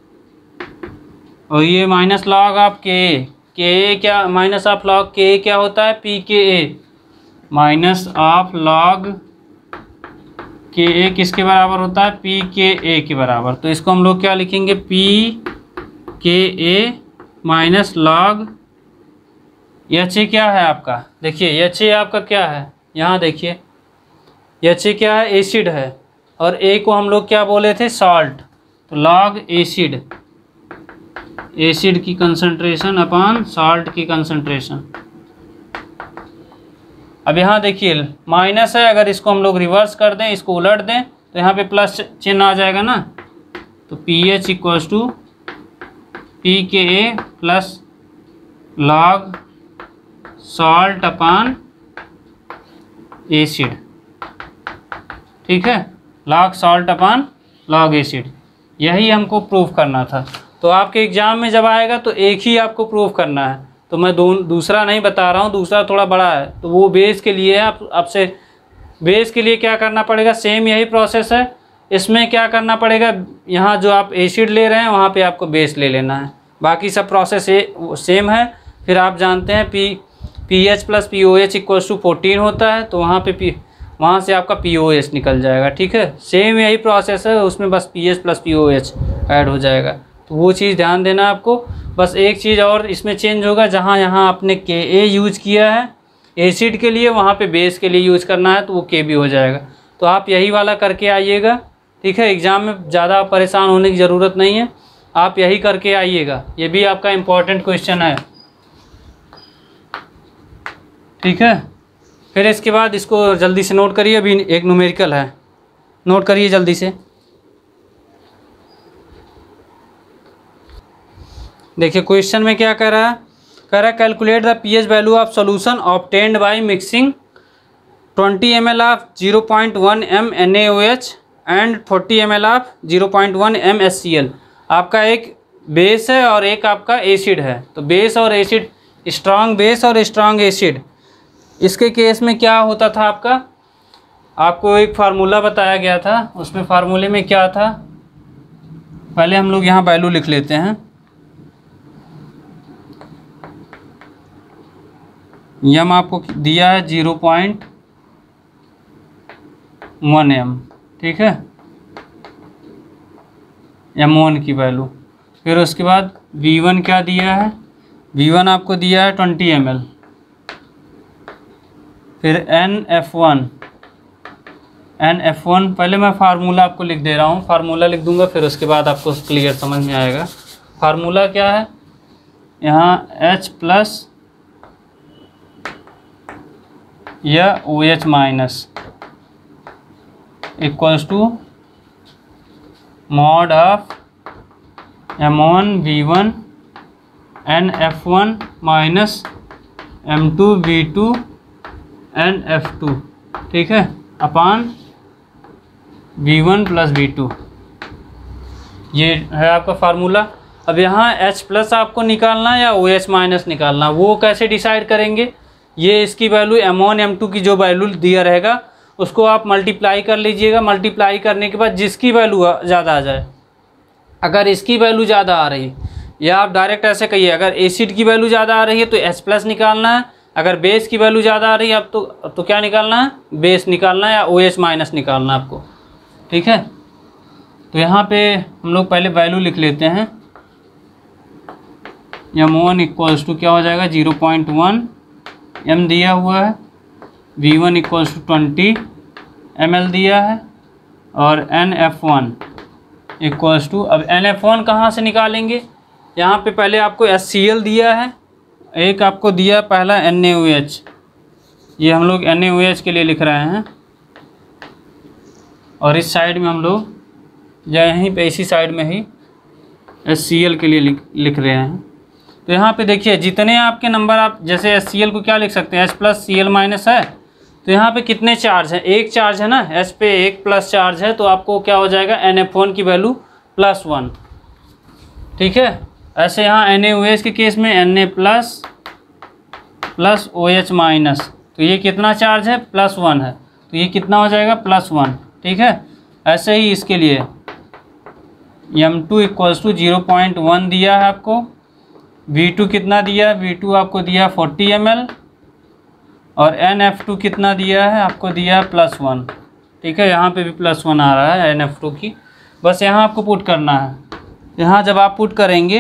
और ये माइनस लॉग ऑफ के ए, के ए क्या, माइनस ऑफ लॉग के ए क्या होता है, P K A, minus of log K ए किसके बराबर होता है, पी के ए के बराबर। तो इसको हम लोग क्या लिखेंगे, P K A minus log H A क्या है आपका, देखिए एच ए आपका क्या है, यहाँ देखिए एच ए क्या है, एसिड है, और ए को हम लोग क्या बोले थे, सॉल्ट। तो लॉग एसिड, एसिड की कंसंट्रेशन अपॉन सॉल्ट की कंसंट्रेशन। अब यहाँ देखिए माइनस है, अगर इसको हम लोग रिवर्स कर दें, इसको उलट दें, तो यहाँ पे प्लस चिन्ह आ जाएगा ना। तो P H equals to P K A plus log salt upon acid, ठीक है, log salt upon log acid. यही हमको प्रूव करना था। तो आपके एग्ज़ाम में जब आएगा तो एक ही आपको प्रूव करना है, तो मैं दो दूसरा नहीं बता रहा हूँ, दूसरा थोड़ा बड़ा है, तो वो बेस के लिए है। आप आपसे बेस के लिए क्या करना पड़ेगा, सेम यही प्रोसेस है। इसमें क्या करना पड़ेगा, यहाँ जो आप एसिड ले रहे हैं वहाँ पे आपको बेस ले लेना है, बाकी सब प्रोसेस सेम है। फिर आप जानते हैं P P H plus P O H equals to fourteen होता है, तो वहाँ पे पी वहाँ से आपका पी ओ एच निकल जाएगा, ठीक है। सेम यही प्रोसेस है, उसमें बस P H plus P O H add हो जाएगा। तो वो चीज़ ध्यान देना आपको। बस एक चीज़ और इसमें चेंज होगा, जहाँ यहाँ आपने के ए यूज किया है एसिड के लिए, वहाँ पे बेस के लिए यूज करना है तो वो के बी हो जाएगा। तो आप यही वाला करके आइएगा, ठीक है। एग्ज़ाम में ज़्यादा परेशान होने की ज़रूरत नहीं है, आप यही करके आइएगा। ये भी आपका इम्पोर्टेंट क्वेश्चन है, ठीक है। फिर इसके बाद इसको जल्दी से नोट करिए, अभी एक न्यूमेरिकल है, नोट करिए जल्दी से। देखिए क्वेश्चन में क्या कह रहा है, कह रहा है calculate the pH value of solution obtained by mixing twenty M L of zero point one M N A O H and forty M L of zero point one M S C L. आपका एक base है और एक आपका acid है, तो base और acid, strong base और स्ट्रॉन्ग एसिड, इसके केस में क्या होता था आपका, आपको एक फार्मूला बताया गया था। उसमें फार्मूले में क्या था, पहले हम लोग यहाँ वैल्यू लिख लेते हैं। यम आपको दिया है जीरो पॉइंट वन एम, ठीक है, एम वन की वैल्यू। फिर उसके बाद वी वन क्या दिया है, वी वन आपको दिया है ट्वेंटी एम एल। फिर N F one, N F one, पहले मैं फार्मूला आपको लिख दे रहा हूँ, फार्मूला लिख दूंगा, फिर उसके बाद आपको क्लियर समझ में आएगा। फार्मूला क्या है, यहाँ H प्लस या O H minus equals to mod of M one V one N F one minus M two V two N F two, ठीक है, upon V one plus V two. ये है आपका formula. अब यहाँ H plus आपको निकालना है या ओ एच माइनस निकालना, वो कैसे डिसाइड करेंगे, ये इसकी value M one M two की जो वैल्यू दिया रहेगा उसको आप मल्टीप्लाई कर लीजिएगा। मल्टीप्लाई करने के बाद जिसकी वैल्यू ज़्यादा आ जाए, अगर इसकी वैल्यू ज़्यादा आ रही है, या आप डायरेक्ट ऐसे कहिए, अगर एसिड की वैल्यू ज़्यादा आ रही है तो H प्लस निकालना है, अगर बेस की वैल्यू ज़्यादा आ रही है अब तो तो क्या निकालना है, बेस निकालना है या ओ एच माइनस निकालना है आपको, ठीक है। तो यहाँ पे हम लोग पहले वैल्यू लिख लेते हैं। एम वन इक्वल्स टू क्या हो जाएगा, जीरो पॉइंट वन एम दिया हुआ है, V one equals to twenty M L दिया है, और N F one equals to, अब एन एफ वन कहाँ से निकालेंगे, यहाँ पे पहले आपको एस सी एल दिया है, एक आपको दिया पहला एन ए ओ एच, ये हम लोग एन ए ओ एच के लिए लिख रहे हैं, और इस साइड में हम लोग या यहीं पे इसी साइड में ही एस सी एल के लिए लिख लिख रहे हैं। तो यहाँ पे देखिए जितने आपके नंबर, आप जैसे एस सी एल को क्या लिख सकते हैं, H plus C L minus है, तो यहाँ पे कितने चार्ज हैं, एक चार्ज है ना, एच पे एक प्लस चार्ज है, तो आपको क्या हो जाएगा, एन एफ वन की वैल्यू प्लस वन, ठीक है। ऐसे यहाँ एन ए ओ एच के केस में N A plus plus O H minus, तो ये कितना चार्ज है, प्लस वन है, तो ये कितना हो जाएगा, प्लस वन, ठीक है। ऐसे ही इसके लिए M two equals to zero point one दिया है आपको, वी टू कितना दिया, वी टू आपको दिया फोर्टी एम एल, और एन एफ टू कितना दिया है, आपको दिया प्लस वन, ठीक है। यहाँ पे भी प्लस वन आ रहा है एन एफ टू की, बस यहाँ आपको पुट करना है। यहाँ जब आप पुट करेंगे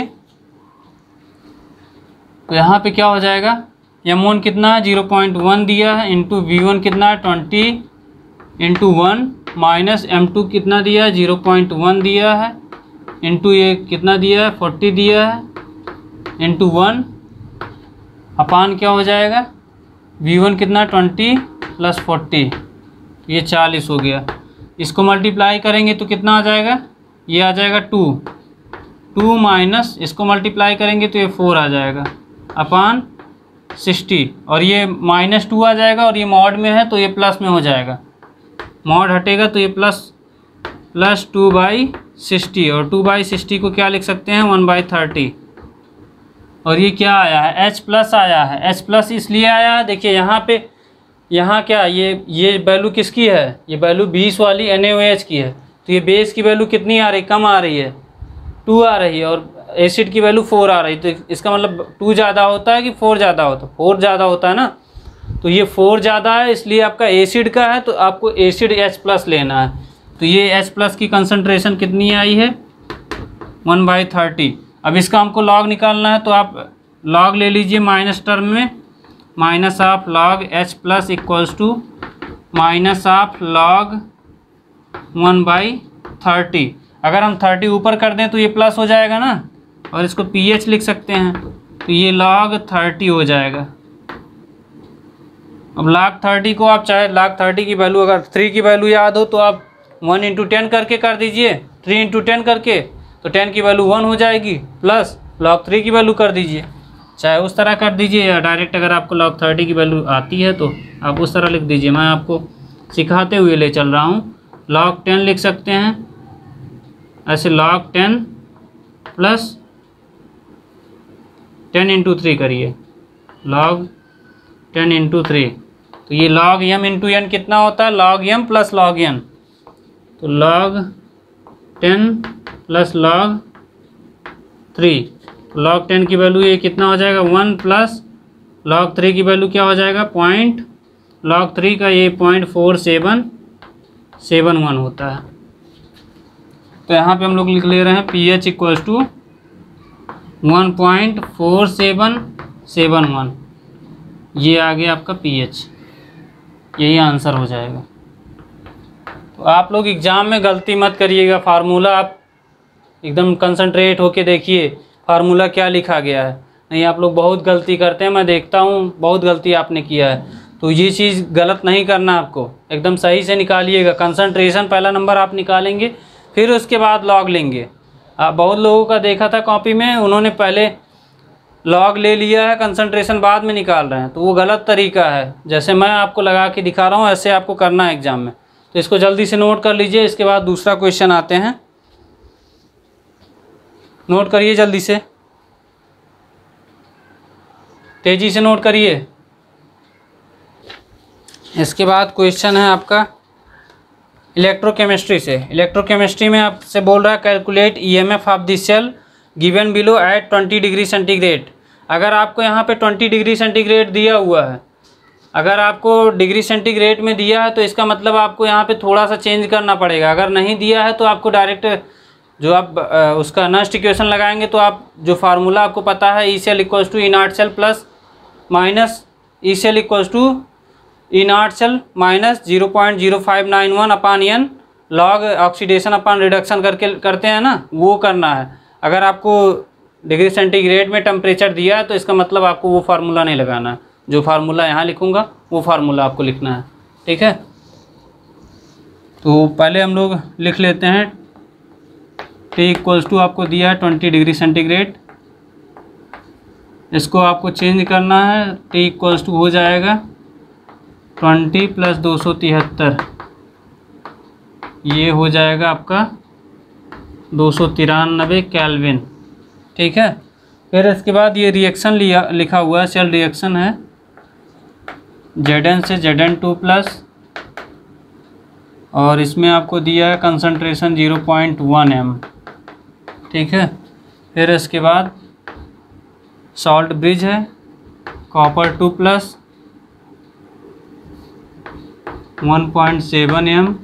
तो यहाँ पे क्या हो जाएगा, एम वन कितना है, जीरो पॉइंट वन दिया है, इंटू वी वन कितना है, twenty into one, minus M two कितना दिया है, जीरो पॉइंट वन दिया है, इंटू ये कितना दिया है, फोर्टी दिया है, इंटू वन, अपान क्या हो जाएगा, वी वन कितना, ट्वेंटी प्लस फोर्टी, ये चालीस हो गया। इसको मल्टीप्लाई करेंगे तो कितना आ जाएगा, ये आ जाएगा टू, टू माइनस इसको मल्टीप्लाई करेंगे तो ये फोर आ जाएगा, अपान सिक्सटी, और ये माइनस टू आ जाएगा, और ये मॉड में है तो ये प्लस में हो जाएगा, मॉड हटेगा तो ये plus plus two by sixty, और टू बाई सिक्सटी को क्या लिख सकते हैं, वन बाई थर्टी, और ये क्या आया है, H प्लस आया है। H प्लस इसलिए आया है, देखिए यहाँ पे, यहाँ क्या, ये ये वैल्यू किसकी है, ये वैल्यू बीस वाली एन ए ओ एच की है, तो ये बेस की वैल्यू कितनी आ रही, कम आ रही है, टू आ रही है, और एसिड की वैल्यू फोर आ रही है, तो इसका मतलब टू ज़्यादा होता है कि फोर ज़्यादा होता है, फोर ज़्यादा होता है ना, तो ये फोर ज़्यादा है, इसलिए आपका एसिड का है, तो आपको एसिड H प्लस लेना है। तो ये H प्लस की कंसंट्रेशन कितनी आई है, वन बाई थर्टी। अब इसका हमको लॉग निकालना है, तो आप लॉग ले लीजिए माइनस टर्म में, minus of log H plus equals to minus of log one by thirty. अगर हम थर्टी ऊपर कर दें तो ये प्लस हो जाएगा ना, और इसको पी एच लिख सकते हैं, तो ये लॉग थर्टी हो जाएगा। अब लॉग थर्टी को आप चाहे लॉग थर्टी की वैल्यू, अगर थ्री की वैल्यू याद हो तो आप वन इंटू टेन करके कर दीजिए, थ्री इंटू टेन करके, तो टेन की वैल्यू वन हो जाएगी, प्लस लॉग थ्री की वैल्यू कर दीजिए, चाहे उस तरह कर दीजिए, या डायरेक्ट अगर आपको लॉग थर्टी की वैल्यू आती है तो आप उस तरह लिख दीजिए। मैं आपको सिखाते हुए ले चल रहा हूँ। लॉग टेन लिख सकते हैं ऐसे, log ten plus ten into three करिए, लॉग टेन इंटू थ्री, तो ये लॉग यम इंटू एन कितना होता है, log M plus log N, तो log ten plus log three, log ten की वैल्यू ये कितना हो जाएगा, वन, प्लस लॉग थ्री की वैल्यू क्या हो जाएगा, पॉइंट, लॉग थ्री का ये point four seven seven one होता है। तो यहाँ पे हम लोग लिख ले रहे हैं P H equals to one point four seven seven one, ये आ गया आपका पी एच, यही आंसर हो जाएगा। तो आप लोग एग्ज़ाम में गलती मत करिएगा, फार्मूला आप एकदम कंसंट्रेट होके देखिए फार्मूला क्या लिखा गया है, नहीं आप लोग बहुत गलती करते हैं, मैं देखता हूँ बहुत गलती आपने किया है। तो ये चीज़ गलत नहीं करना, आपको एकदम सही से निकालिएगा। कंसंट्रेशन पहला नंबर आप निकालेंगे, फिर उसके बाद लॉग लेंगे। आप बहुत लोगों का देखा था कॉपी में, उन्होंने पहले लॉग ले लिया है, कंसंट्रेशन बाद में निकाल रहे हैं, तो वो गलत तरीका है। जैसे मैं आपको लगा के दिखा रहा हूँ ऐसे आपको करना है एग्ज़ाम में। तो इसको जल्दी से नोट कर लीजिए, इसके बाद दूसरा क्वेश्चन आते हैं, नोट करिए जल्दी से, तेज़ी से नोट करिए। इसके बाद क्वेश्चन है आपका इलेक्ट्रोकेमिस्ट्री से। इलेक्ट्रोकेमिस्ट्री में आपसे बोल रहा है calculate EMF of the cell given below at twenty degree centigrade. अगर आपको यहाँ पे ट्वेंटी डिग्री सेंटीग्रेड दिया हुआ है, अगर आपको डिग्री सेंटीग्रेड में दिया है तो इसका मतलब आपको यहाँ पे थोड़ा सा चेंज करना पड़ेगा। अगर नहीं दिया है तो आपको डायरेक्ट जो आप उसका नेक्स्ट इक्वेशन लगाएंगे, तो आप जो फार्मूला आपको पता है, E cell equals to E naught cell plus minus E cell equals to E naught cell minus zero point zero five nine one upon N log oxidation upon reduction करके करते हैं ना, वो करना है। अगर आपको डिग्री सेंटीग्रेड में टेम्परेचर दिया है तो इसका मतलब आपको वो फार्मूला नहीं लगाना है, जो फार्मूला यहाँ लिखूँगा वो फार्मूला आपको लिखना है, ठीक है। तो पहले हम लोग लिख लेते हैं, टी इक्वल्स टू आपको दिया है ट्वेंटी डिग्री सेंटीग्रेड, इसको आपको चेंज करना है, टी इक्वल्स टू हो जाएगा ट्वेंटी प्लस दो सौ तिहत्तर, ये हो जाएगा आपका दो सौ तिरानबे केल्विन, ठीक है। फिर इसके बाद ये रिएक्शन लिया लिखा हुआ है, सेल रिएक्शन है, जेड एन से जेड एन टू प्लस, और इसमें आपको दिया है concentration zero point one M, ठीक है। फिर इसके बाद सॉल्ट ब्रिज है, copper two plus one point seven M,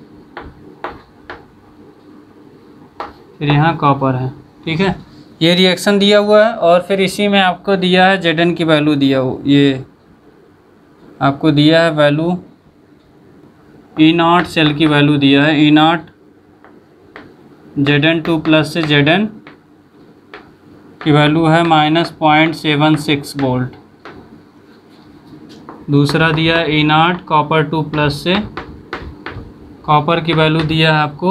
फिर यहाँ कॉपर है, ठीक है। ये रिएक्शन दिया हुआ है, और फिर इसी में आपको दिया है जेड एन की वैल्यू दिया हो, ये आपको दिया है वैल्यू ई नॉट सेल की वैल्यू दिया है, E naught Z N two plus से जेड एन की वैल्यू है minus point seven six volt. दूसरा दिया है E naught copper two plus से, कॉपर की वैल्यू दिया है आपको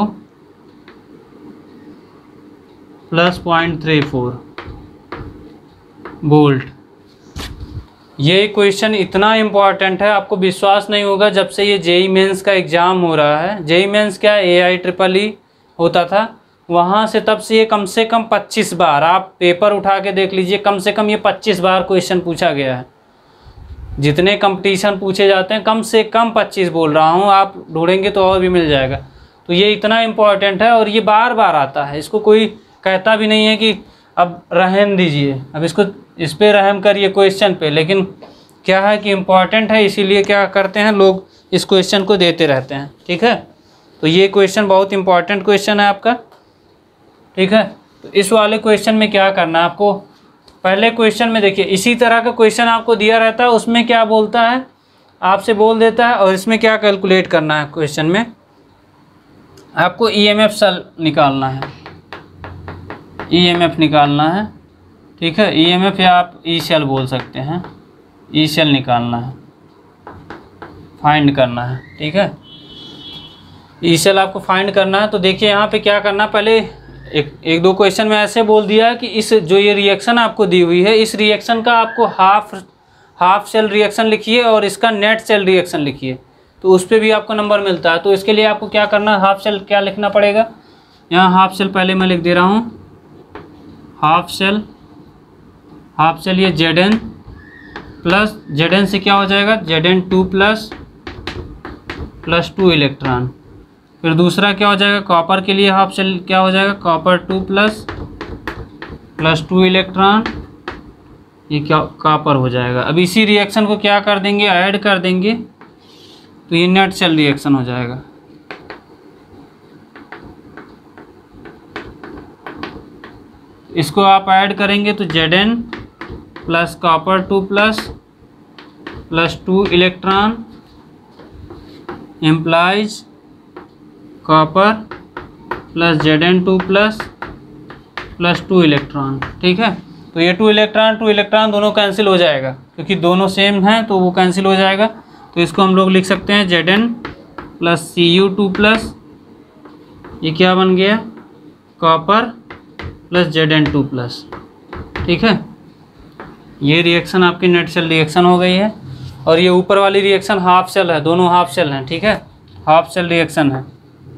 plus point three four volt. ये क्वेश्चन इतना इम्पॉर्टेंट है, आपको विश्वास नहीं होगा, जब से ये जेई मेंस का एग्ज़ाम हो रहा है, जेई मेंस क्या ए आई ट्रिपल ई होता था वहाँ से, तब से ये कम से कम पच्चीस बार, आप पेपर उठा के देख लीजिए, कम से कम ये पच्चीस बार क्वेश्चन पूछा गया है। जितने कंपटीशन पूछे जाते हैं कम से कम पच्चीस बोल रहा हूँ, आप ढूंढेंगे तो और भी मिल जाएगा। तो ये इतना इम्पॉर्टेंट है, और ये बार बार आता है, इसको कोई कहता भी नहीं है कि अब रहम दीजिए, अब इसको इस पे रहम करिए क्वेश्चन पे, लेकिन क्या है कि इम्पॉर्टेंट है, इसीलिए क्या करते हैं लोग इस क्वेश्चन को देते रहते हैं, ठीक है। तो ये क्वेश्चन बहुत इम्पॉर्टेंट क्वेश्चन है आपका, ठीक है। तो इस वाले क्वेश्चन में क्या करना है आपको, पहले क्वेश्चन में देखिए इसी तरह का क्वेश्चन आपको दिया रहता है, उसमें क्या बोलता है आपसे बोल देता है, और इसमें क्या कैलकुलेट करना है क्वेश्चन में आपको ईएमएफ सेल निकालना है, ईएमएफ निकालना है, ठीक है। ईएमएफ या आप ई सेल बोल सकते हैं, ई सेल निकालना है, फाइंड करना है, ठीक है। ई सेल आपको फाइंड करना है। तो देखिए यहाँ पे क्या करना, पहले एक एक दो क्वेश्चन में ऐसे बोल दिया है कि इस जो ये रिएक्शन आपको दी हुई है, इस रिएक्शन का आपको हाफ हाफ सेल रिएक्शन लिखिए और इसका नेट सेल रिएक्शन लिखिए, तो उस पर भी आपको नंबर मिलता है। तो इसके लिए आपको क्या करना है, हाफ सेल क्या लिखना पड़ेगा, यहाँ हाफ सेल पहले मैं लिख दे रहा हूँ, हाफ सेल हाफ सेल ये Z N plus Z N से क्या हो जाएगा, Z N two plus plus two electron. फिर दूसरा क्या हो जाएगा, कॉपर के लिए हाफ सेल क्या हो जाएगा, copper two plus plus two electron, ये क्या कॉपर हो जाएगा। अब इसी रिएक्शन को क्या कर देंगे, ऐड कर देंगे, तो ये नेट सेल रिएक्शन हो जाएगा। इसको आप ऐड करेंगे तो Z N plus copper two plus plus two electron implies copper plus Z N two plus plus two electron, ठीक है। तो ये टू इलेक्ट्रॉन टू इलेक्ट्रॉन दोनों कैंसिल हो जाएगा, क्योंकि दोनों सेम हैं तो वो कैंसिल हो जाएगा। तो इसको हम लोग लिख सकते हैं Z N plus C U two plus, ये क्या बन गया, copper plus Z N two plus, ठीक है। ये रिएक्शन आपकी नेट सेल रिएक्शन हो गई है। और ये ऊपर वाली रिएक्शन हाफ सेल है, दोनों हाफ सेल हैं, ठीक है, हाफ सेल रिएक्शन है,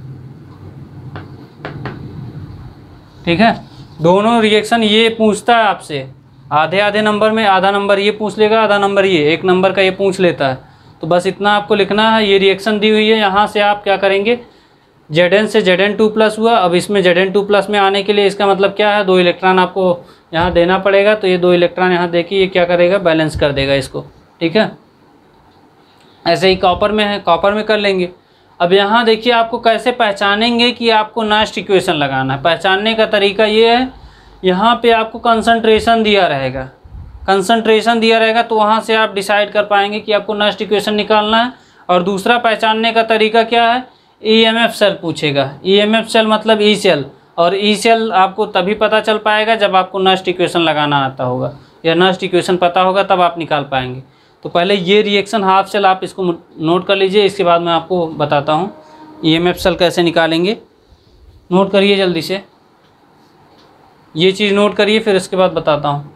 ठीक है। दोनों रिएक्शन ये पूछता है आपसे, आधे आधे नंबर में आधा नंबर ये पूछ लेगा, आधा नंबर ये, एक नंबर का ये पूछ लेता है। तो बस इतना आपको लिखना है। ये रिएक्शन दी हुई है, यहाँ से आप क्या करेंगे, जेड एन से जेड एन टू प्लस हुआ, अब इसमें जेड एन टू प्लस में आने के लिए इसका मतलब क्या है, दो इलेक्ट्रॉन आपको यहाँ देना पड़ेगा। तो ये दो इलेक्ट्रॉन यहाँ देखिए, ये क्या करेगा, बैलेंस कर देगा इसको, ठीक है। ऐसे ही कॉपर में है, कॉपर में कर लेंगे। अब यहाँ देखिए आपको कैसे पहचानेंगे कि आपको नास्ट इक्वेशन लगाना है। पहचानने का तरीका ये है, यहाँ पे आपको कंसंट्रेशन दिया रहेगा, कंसंट्रेशन दिया रहेगा तो वहाँ से आप डिसाइड कर पाएंगे कि आपको नास्ट इक्वेशन निकालना है। और दूसरा पहचानने का तरीका क्या है, ईएमएफ सेल पूछेगा, ईएमएफ सेल मतलब ई सेल, और ई सेल आपको तभी पता चल पाएगा जब आपको नस्ट इक्वेशन लगाना आता होगा या नस्ट इक्वेशन पता होगा, तब आप निकाल पाएंगे। तो पहले ये रिएक्शन हाफ सेल आप इसको नोट कर लीजिए, इसके बाद मैं आपको बताता हूँ ईएमएफ सेल कैसे निकालेंगे। नोट करिए जल्दी से, ये चीज़ नोट करिए, फिर इसके बाद बताता हूँ।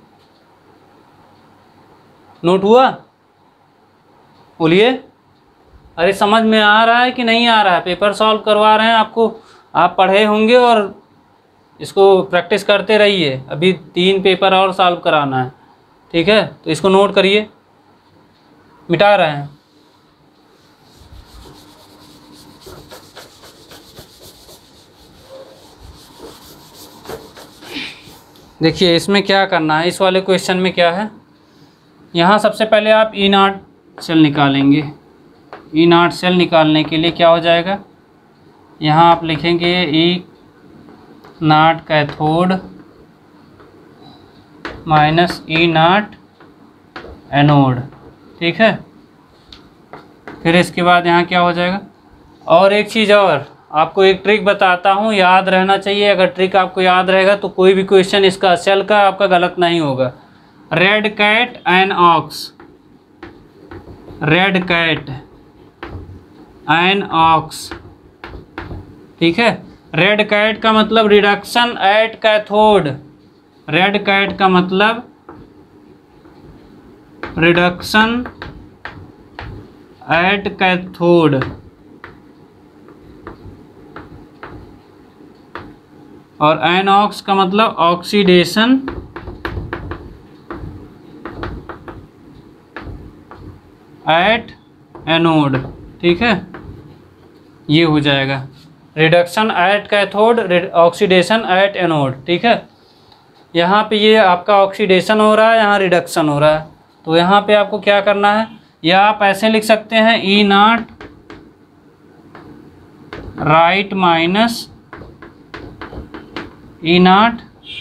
नोट हुआ, बोलिए। अरे समझ में आ रहा है कि नहीं आ रहा है, पेपर सॉल्व करवा रहे हैं आपको, आप पढ़े होंगे और इसको प्रैक्टिस करते रहिए। अभी तीन पेपर और सॉल्व कराना है, ठीक है। तो इसको नोट करिए, मिटा रहे हैं। देखिए इसमें क्या करना है, इस वाले क्वेश्चन में क्या है, यहाँ सबसे पहले आप ई नॉट सेल निकालेंगे। ई नॉट सेल निकालने के लिए क्या हो जाएगा, यहाँ आप लिखेंगे E naught cathode minus E naught anode, ठीक है। फिर इसके बाद यहाँ क्या हो जाएगा, और एक चीज़ और आपको एक ट्रिक बताता हूँ, याद रहना चाहिए। अगर ट्रिक आपको याद रहेगा तो कोई भी क्वेश्चन इसका सेल का आपका गलत नहीं होगा। Red cat an ox, red cat an ox, ठीक है। रेड कैट का मतलब reduction at cathode, red cat का मतलब रिडक्शन एट कैथोड, और एनॉक्स का मतलब ऑक्सीडेशन एट एनोड, ठीक है। ये हो जाएगा reduction at cathode, oxidation at anode, ठीक है। यहाँ पे ये आपका ऑक्सीडेशन हो रहा है, यहाँ रिडक्शन हो रहा है। तो यहाँ पे आपको क्या करना है, या आप ऐसे लिख सकते हैं E naught right minus E naught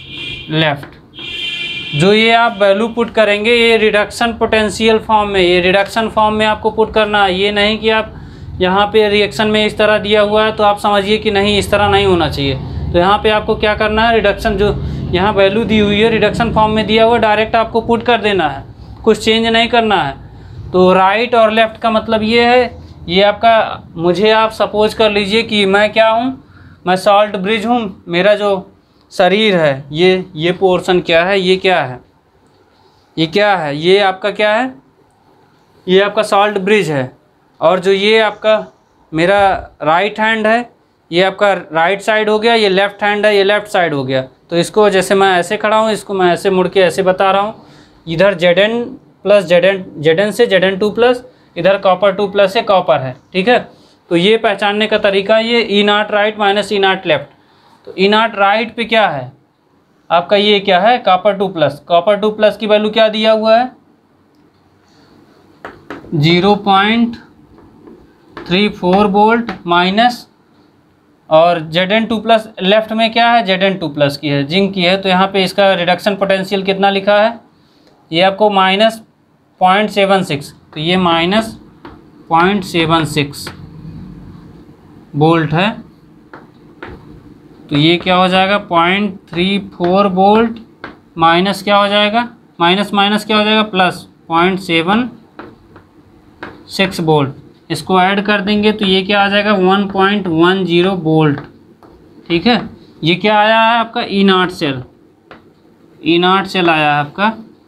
left. जो ये आप वैल्यू पुट करेंगे ये रिडक्शन पोटेंशियल फॉर्म में, ये रिडक्शन फॉर्म में आपको पुट करना है। ये नहीं कि आप यहाँ पे रिएक्शन में इस तरह दिया हुआ है तो आप समझिए कि नहीं इस तरह नहीं होना चाहिए। तो यहाँ पे आपको क्या करना है, रिडक्शन जो यहाँ वैल्यू दी हुई है रिडक्शन फॉर्म में दिया हुआ डायरेक्ट आपको पुट कर देना है, कुछ चेंज नहीं करना है। तो राइट और लेफ़्ट का मतलब ये है, ये आपका, मुझे आप सपोज कर लीजिए कि मैं क्या हूँ, मैं सॉल्ट ब्रिज हूँ। मेरा जो शरीर है ये ये पोर्शन क्या है, ये क्या है, ये क्या है, ये आपका क्या है, ये आपका सॉल्ट ब्रिज है। और जो ये आपका मेरा राइट हैंड है ये आपका राइट साइड हो गया, ये लेफ़्ट हैंड है ये लेफ़्ट साइड हो गया। तो इसको जैसे मैं ऐसे खड़ा हूँ, इसको मैं ऐसे मुड़ के ऐसे बता रहा हूँ। इधर Z N plus Z N Z N से जेड एन टू प्लस, इधर कॉपर टू प्लस से कॉपर है, ठीक है। तो ये पहचानने का तरीका ये E naught right minus E naught left. तो ई नाट राइट पे क्या है आपका, ये क्या है copper two plus. Copper two plus की वैल्यू क्या दिया हुआ है, zero point three four volt minus, और Z N two plus left में क्या है, जेड एन टू प्लस की है, जिंक की है। तो यहाँ पे इसका रिडक्शन पोटेंशियल कितना लिखा है, ये आपको माइनस पॉइंट सेवन सिक्स, तो ये minus point seven six volt है। तो ये क्या हो जाएगा, point three four volt minus क्या हो जाएगा, माइनस माइनस क्या हो जाएगा, plus point seven six volt. इसको ऐड कर देंगे तो ये क्या आ जाएगा, one point one zero volt, ठीक है। ये क्या आया है आपका, ई नाट सेल, ई नाट सेल आया है आपका।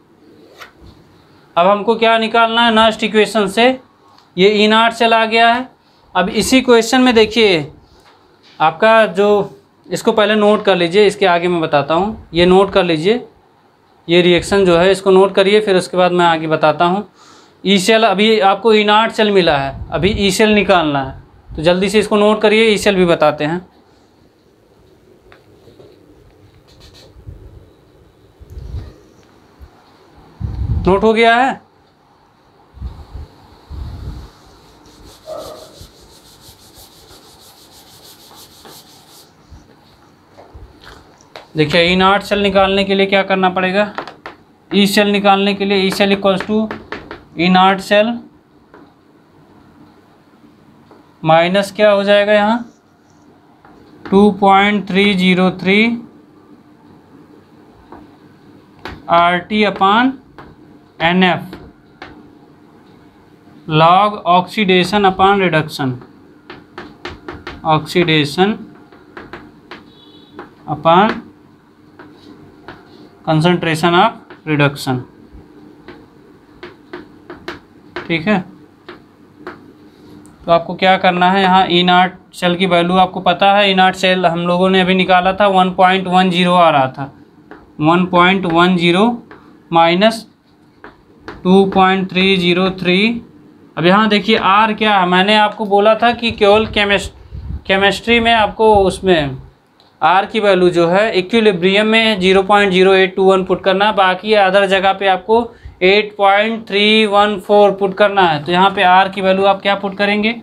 अब हमको क्या निकालना है, नस्ट इक्वेशन से ये ई नाट सेल आ गया है। अब इसी क्वेश्चन में देखिए आपका जो, इसको पहले नोट कर लीजिए, इसके आगे मैं बताता हूँ। ये नोट कर लीजिए, ये रिएक्शन जो है इसको नोट करिए, फिर उसके बाद मैं आगे बताता हूँ। ई सेल, अभी आपको ई नाट सेल मिला है, अभी ई सेल निकालना है, तो जल्दी से इसको नोट करिए, ई सेल भी बताते हैं। नोट हो गया है, देखिए ई नाट सेल निकालने के लिए क्या करना पड़ेगा, ई सेल निकालने के लिए E cell equals to E naught cell minus क्या हो जाएगा यहाँ, two point three zero three R T upon N F log oxidation upon reduction, oxidation upon concentration of reduction, ठीक है। तो आपको क्या करना है, यहाँ ई नाट सेल की वैल्यू आपको पता है, ई नाट सेल हम लोगों ने अभी निकाला था, वन पॉइंट वन ज़ीरो आ रहा था, one point one zero minus two point three zero three. अब यहाँ देखिए आर क्या है, मैंने आपको बोला था कि केवल केमिस्ट केमिस्ट्री में आपको उसमें आर की वैल्यू जो है इक्विलिब्रियम में zero point zero eight two one put करना है, बाकी अदर जगह पे आपको eight point three one four put करना है। तो यहाँ पे आर की वैल्यू आप क्या पुट करेंगे,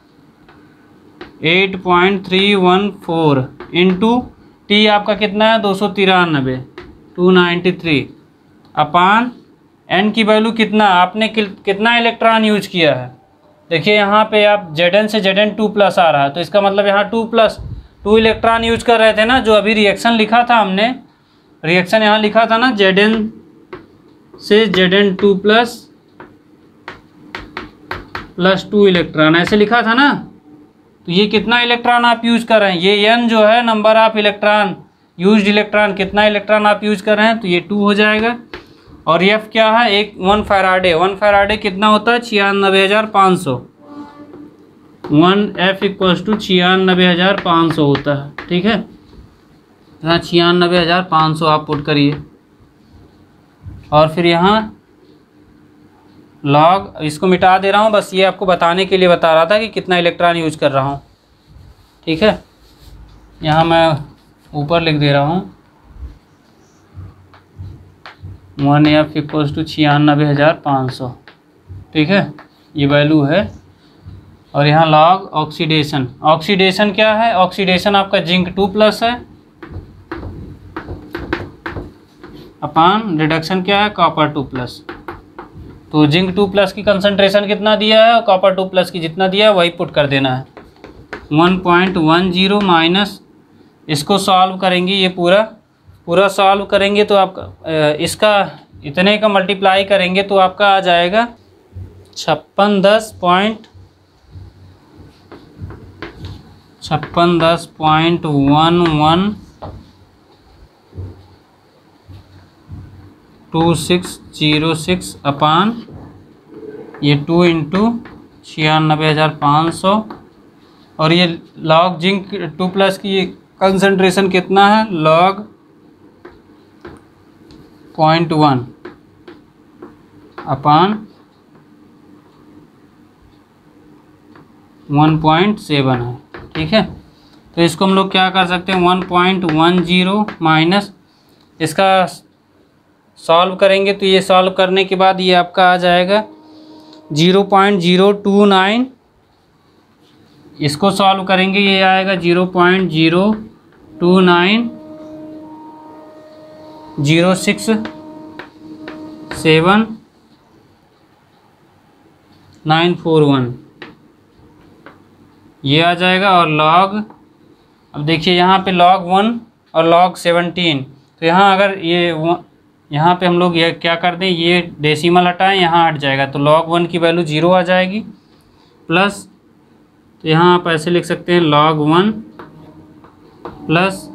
eight point three one four into T आपका कितना है, दो सौ तिरानबे, two ninety three upon N की वैल्यू कितना, आपने कितना इलेक्ट्रॉन यूज किया है। देखिए यहाँ पे आप जेड एन से जेड एन टू प्लस आ रहा है, तो इसका मतलब यहाँ two plus two electron use कर रहे थे ना, जो अभी रिएक्शन लिखा था हमने, रिएक्शन यहाँ लिखा था ना, जेड एन से Z N two plus plus two electron ऐसे लिखा था ना। तो ये कितना इलेक्ट्रॉन आप यूज कर रहे हैं, ये एन जो है number of electron, used electron, कितना इलेक्ट्रॉन आप यूज कर रहे हैं, तो ये टू हो जाएगा। और एफ क्या है, एक वन फैराडे, वन फैराडे कितना होता है, छियानबे हज़ार पाँच सौ, वन एफ इक्वल्स टू छियानबे हज़ार पाँच सौ होता है, ठीक है। यहाँ छियानबे हज़ार पाँच सौ आप पुट करिए, और फिर यहाँ लॉग, इसको मिटा दे रहा हूँ, बस ये आपको बताने के लिए बता रहा था कि कितना इलेक्ट्रॉन यूज कर रहा हूँ, ठीक है। यहाँ मैं ऊपर लिख दे रहा हूँ, वन एफ इक्वल्स टू छियानबे हज़ार पाँच सौ, ठीक है, ये वैल्यू है। और यहाँ लॉग ऑक्सीडेशन, ऑक्सीडेशन क्या है, ऑक्सीडेशन आपका जिंक टू प्लस है, अपान रिडक्शन क्या है, कॉपर टू प्लस। तो जिंक टू प्लस की कंसंट्रेशन कितना दिया है और कॉपर टू प्लस की जितना दिया है वही पुट कर देना है। One point one zero minus, इसको सॉल्व करेंगे, ये पूरा पूरा सॉल्व करेंगे तो आपका इसका इतने का मल्टीप्लाई करेंगे तो आपका आ जाएगा छप्पन दस पॉइंट छप्पन दस point one one two six zero six upon ये टू इंटू छियानबे हज़ार पाँच सौ, और ये लॉग जिंक टू प्लस की कंसंट्रेशन कितना है, log point one upon one point seven है। ठीक है, तो इसको हम लोग क्या कर सकते हैं, one point one zero minus इसका सॉल्व करेंगे तो ये सॉल्व करने के बाद ये आपका आ जाएगा zero point zero two nine, इसको सॉल्व करेंगे ये आएगा zero point zero two nine zero six seven nine four one, ये आ जाएगा। और लॉग, अब देखिए यहाँ पे लॉग वन और लॉग सेवनटीन, तो यहाँ अगर ये यहाँ पे हम लोग ये क्या कर दें, ये डेसिमल हटाएं, यहाँ हट जाएगा तो लॉग वन की वैल्यू ज़ीरो आ जाएगी, प्लस तो यहाँ आप ऐसे लिख सकते हैं लॉग वन प्लस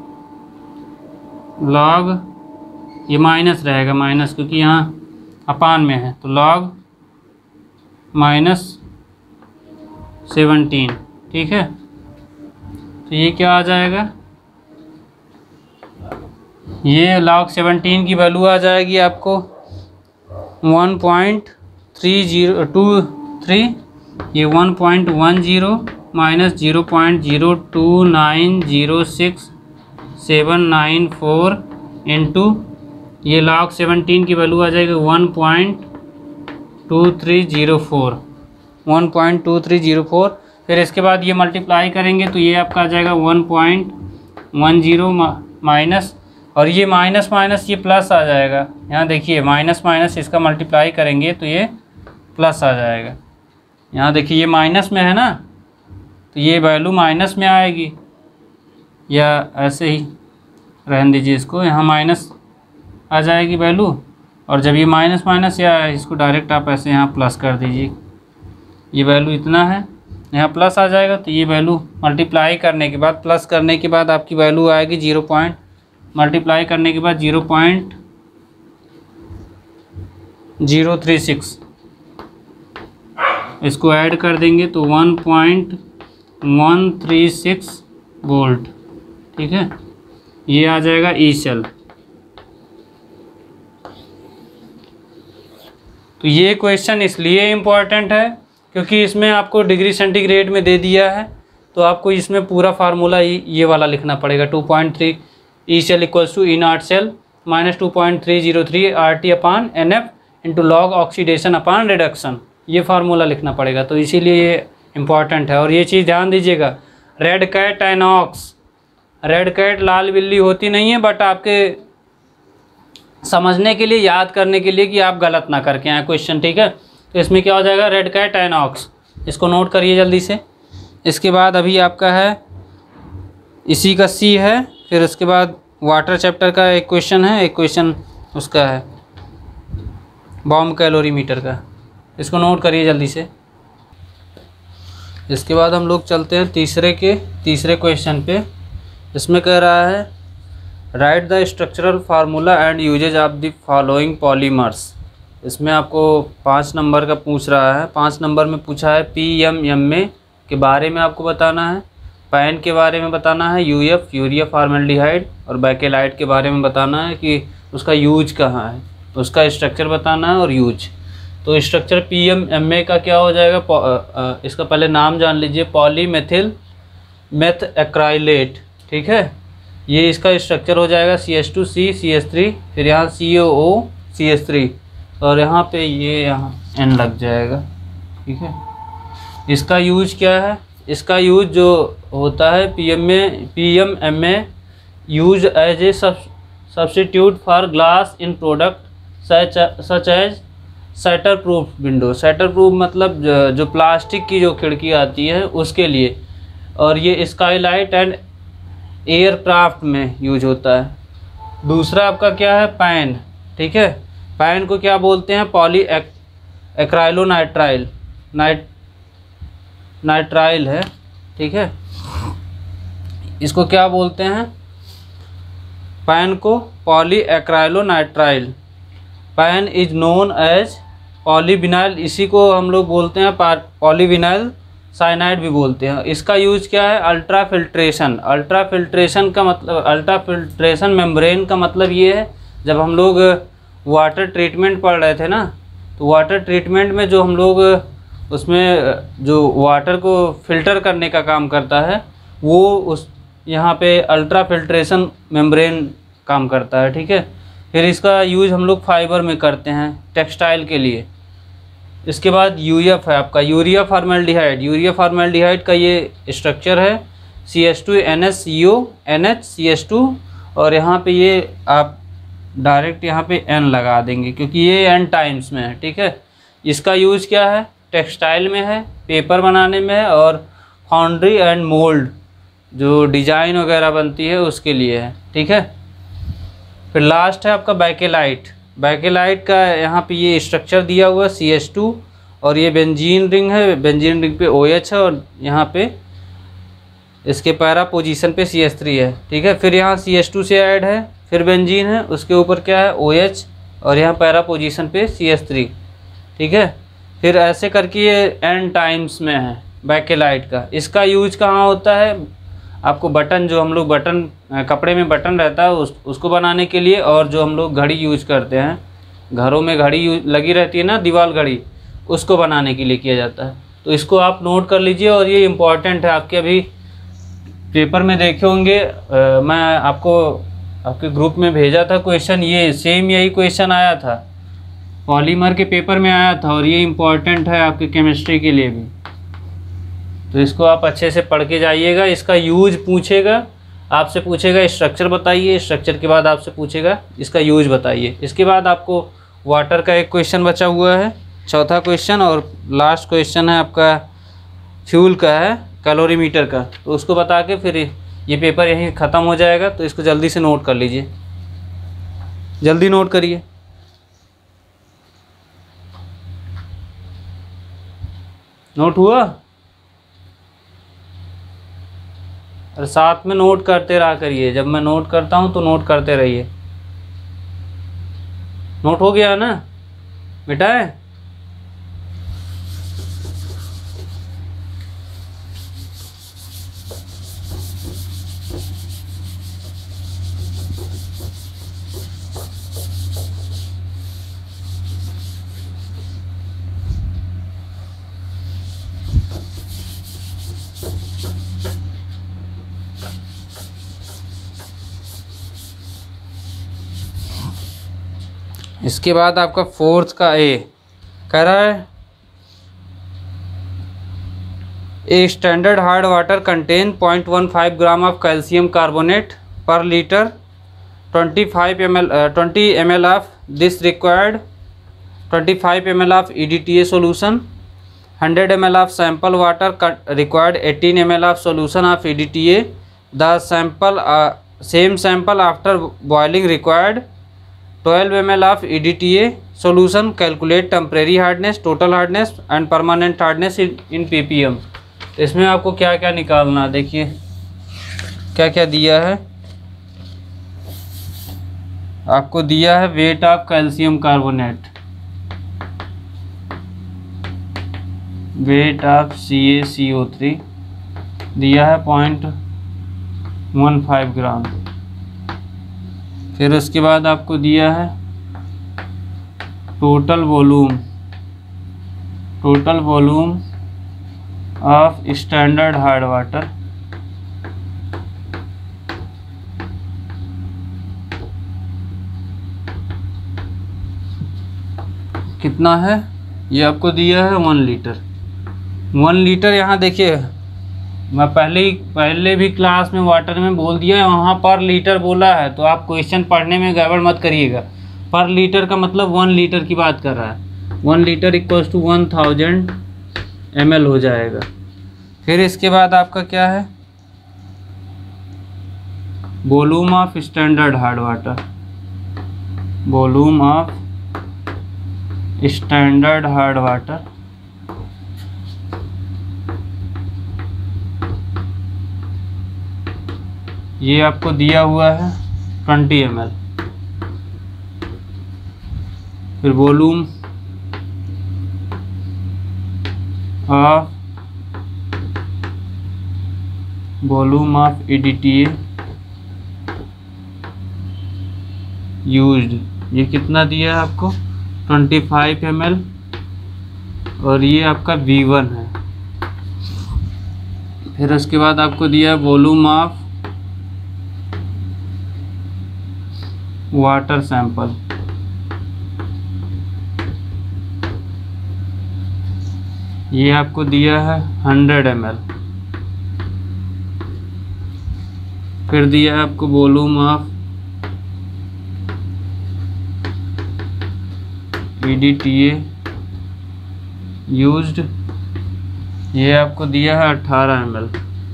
लॉग, ये माइनस रहेगा, माइनस क्योंकि यहाँ अपान में है, तो लॉग माइनस सेवनटीन। ठीक है, तो ये क्या आ जाएगा, ये लॉग सेवनटीन की वैल्यू आ जाएगी आपको one point three zero two three, ये one point one zero minus zero point zero two nine zero six seven nine four into ये लॉग सेवनटीन की वैल्यू आ जाएगी one point two three zero four one point two three zero four. फिर इसके बाद ये multiply करेंगे तो ये आपका आ जाएगा one point one zero minus, और ये माइनस माइनस ये प्लस आ जाएगा, यहाँ देखिए माइनस माइनस इसका मल्टीप्लाई करेंगे तो ये प्लस आ जाएगा। यहाँ देखिए ये माइनस में है ना, तो ये वैल्यू माइनस में आएगी, या ऐसे ही रहने दीजिए इसको, यहाँ माइनस आ जाएगी वैल्यू, और जब ये माइनस माइनस या इसको डायरेक्ट आप ऐसे यहाँ प्लस कर दीजिए, ये वैल्यू इतना है, यहाँ प्लस आ जाएगा, तो ये वैल्यू मल्टीप्लाई करने के बाद प्लस करने के बाद आपकी वैल्यू आएगी ज़ीरो पॉइंट मल्टीप्लाई करने के बाद zero point zero three six, इसको ऐड कर देंगे तो one point one three six volt. ठीक है, ये आ जाएगा ई सेल। तो ये क्वेश्चन इसलिए इम्पॉर्टेंट है क्योंकि इसमें आपको डिग्री सेंटीग्रेड में दे दिया है, तो आपको इसमें पूरा फार्मूला ये वाला लिखना पड़ेगा, two point three E cell equals to E naught cell minus two point three zero three R T upon N F into log oxidation upon reduction, ये फार्मूला लिखना पड़ेगा, तो इसीलिए ये इम्पॉर्टेंट है। और ये चीज़ ध्यान दीजिएगा, red cat an ox, red cat लाल बिल्ली होती नहीं है, बट आपके समझने के लिए, याद करने के लिए कि आप गलत ना करके आए क्वेश्चन। ठीक है, तो इसमें क्या हो जाएगा, रेड कैट एनॉक्स, इसको नोट करिए जल्दी से। इसके बाद अभी आपका है इसी का सी है, फिर उसके बाद वाटर चैप्टर का एक क्वेश्चन है, एक क्वेश्चन उसका है बॉम्ब कैलोरीमीटर का, इसको नोट करिए जल्दी से। इसके बाद हम लोग चलते हैं तीसरे के तीसरे क्वेश्चन पे। इसमें कह रहा है write the structural formula and uses of the following polymers. इसमें आपको पाँच नंबर का पूछ रहा है। पाँच नंबर में पूछा है पी एम एम ए के बारे में आपको बताना है, पैन के बारे में बताना है, यू एफ यूरिया फॉर्मेल्डिहाइड और बैकेलाइट के बारे में बताना है कि उसका यूज कहाँ है, उसका स्ट्रक्चर बताना है और यूज। तो structure P M M A का क्या हो जाएगा, इसका पहले नाम जान लीजिए, पॉलीमेथिल मेथ एक्राइलेट। ठीक है, ये इसका स्ट्रक्चर हो जाएगा C H two C C H three, फिर यहाँ सी ओ ओ सी एच थ्री, और यहाँ पे ये यहाँ एन लग जाएगा। ठीक है, इसका यूज क्या है, इसका यूज जो होता है P M A P M M A use as a sub substitute for glass in product such such as shatter proof window. Shatter proof मतलब जो प्लास्टिक की जो खिड़की आती है उसके लिए, और ये स्काईलाइट एंड एयरक्राफ्ट में यूज होता है। दूसरा आपका क्या है, पैन। ठीक है, पैन को क्या बोलते हैं, पॉली एक्राइलोनाइट्राइल नाइट नाइट्राइल है। ठीक है, इसको क्या बोलते हैं, पैन को polyacrylonitrile. PAN is known as polyvinyl, इसी को हम लोग बोलते हैं पॉलीविनाइल साइनाइड भी बोलते हैं। इसका यूज क्या है, अल्ट्रा फिल्ट्रेशन। अल्ट्रा फिल्ट्रेशन का मतलब, अल्ट्रा फिल्ट्रेशन मेम्ब्रेन का मतलब ये है, जब हम लोग वाटर ट्रीटमेंट पढ़ रहे थे ना, तो वाटर ट्रीटमेंट में जो हम लोग उसमें जो वाटर को फिल्टर करने का काम करता है, वो उस यहाँ पे अल्ट्रा फिल्ट्रेशन मेम्ब्रेन काम करता है। ठीक है, फिर इसका यूज हम लोग फाइबर में करते हैं, टेक्सटाइल के लिए। इसके बाद यूएफ है आपका, यूरिया फॉर्मेल्डिहाइड। यूरिया फॉर्मेल्डिहाइड का ये स्ट्रक्चर है C H two N S C O N H C H two, और यहाँ पे ये आप डायरेक्ट यहाँ पे एन लगा देंगे क्योंकि ये एन टाइम्स में है। ठीक है, इसका यूज़ क्या है, टेक्सटाइल में है, पेपर बनाने में है, और फाउंड्री एंड मोल्ड जो डिज़ाइन वगैरह बनती है उसके लिए है। ठीक है, फिर लास्ट है आपका बैकेलाइट। बैकेलाइट का यहाँ पे ये स्ट्रक्चर दिया हुआ है सी एच टू, और ये बेंजीन रिंग है, बेंजीन रिंग पे ओ एच है, और यहाँ पे इसके पैरा पोजीशन पे सी एच थ्री है। ठीक है, फिर यहाँ सी एच टू से ऐड है, फिर बेंजीन है, उसके ऊपर क्या है ओ एच, और यहाँ पैरा पोजीशन पे सी एच थ्री। ठीक है, फिर ऐसे करके ये एन टाइम्स में है बैकेलाइट का। इसका यूज कहाँ होता है, आपको बटन, जो हम लोग बटन कपड़े में बटन रहता है उस उसको बनाने के लिए, और जो हम लोग घड़ी यूज करते हैं, घरों में घड़ी लगी रहती है ना, दीवार घड़ी, उसको बनाने के लिए किया जाता है। तो इसको आप नोट कर लीजिए, और ये इम्पॉर्टेंट है, आपके अभी पेपर में देखे होंगे। आ, मैं आपको आपके ग्रुप में भेजा था क्वेश्चन, ये सेम यही क्वेश्चन आया था, पॉलीमर के पेपर में आया था, और ये इम्पॉर्टेंट है आपके केमिस्ट्री के लिए भी। तो इसको आप अच्छे से पढ़ के जाइएगा। इसका यूज पूछेगा, आपसे पूछेगा स्ट्रक्चर बताइए, स्ट्रक्चर के बाद आपसे पूछेगा इसका यूज बताइए। इसके बाद आपको वाटर का एक क्वेश्चन बचा हुआ है, चौथा क्वेश्चन, और लास्ट क्वेश्चन है आपका फ्यूल का है, कैलोरीमीटर का। तो उसको बता के फिर ये पेपर यहीं ख़त्म हो जाएगा। तो इसको जल्दी से नोट कर लीजिए, जल्दी नोट करिए। नोट हुआ? और साथ में नोट करते रहा करिए, जब मैं नोट करता हूँ तो नोट करते रहिए। नोट हो गया ना बेटा? है इसके बाद आपका फोर्थ का ए कह रहा है, a standard hard water contain point one five gram of calcium carbonate per litre, twenty five M L twenty M L of this required twenty five M L of E D T A solution, hundred M L of sample water required eighteen M L of solution of E D T A, the sample same sample after boiling required twelve M L of E D T A solution, calculate temporary hardness, total hardness and permanent hardness in P P M. तो इसमें आपको क्या क्या निकालना, देखिए क्या क्या दिया है। आपको दिया है weight of calcium carbonate, weight of C A C O three दिया है पॉइंट वन फाइव ग्राम। फिर उसके बाद आपको दिया है total volume, total volume of standard hard water, कितना है ये आपको दिया है वन लीटर। वन लीटर यहाँ देखिए मैं पहले ही पहले भी क्लास में वाटर में बोल दिया है, वहाँ पर लीटर बोला है, तो आप क्वेश्चन पढ़ने में गड़बड़ मत करिएगा। पर लीटर का मतलब वन लीटर की बात कर रहा है। One litre equals to one thousand M L हो जाएगा। फिर इसके बाद आपका क्या है, volume of standard hard water. Volume of standard hard water ये आपको दिया हुआ है ट्वेंटी एम एल। फिर volume of volume of E D T A used, ये कितना दिया है आपको, ट्वेंटी फाइव एम एल, और ये आपका वी वन है। फिर उसके बाद आपको दिया है वॉल्यूम ऑफ वाटर सैंपल, ये आपको दिया है हंड्रेड एम एल। फिर दिया है आपको volume of E D T A used, ये आपको दिया है अठारह एम एल।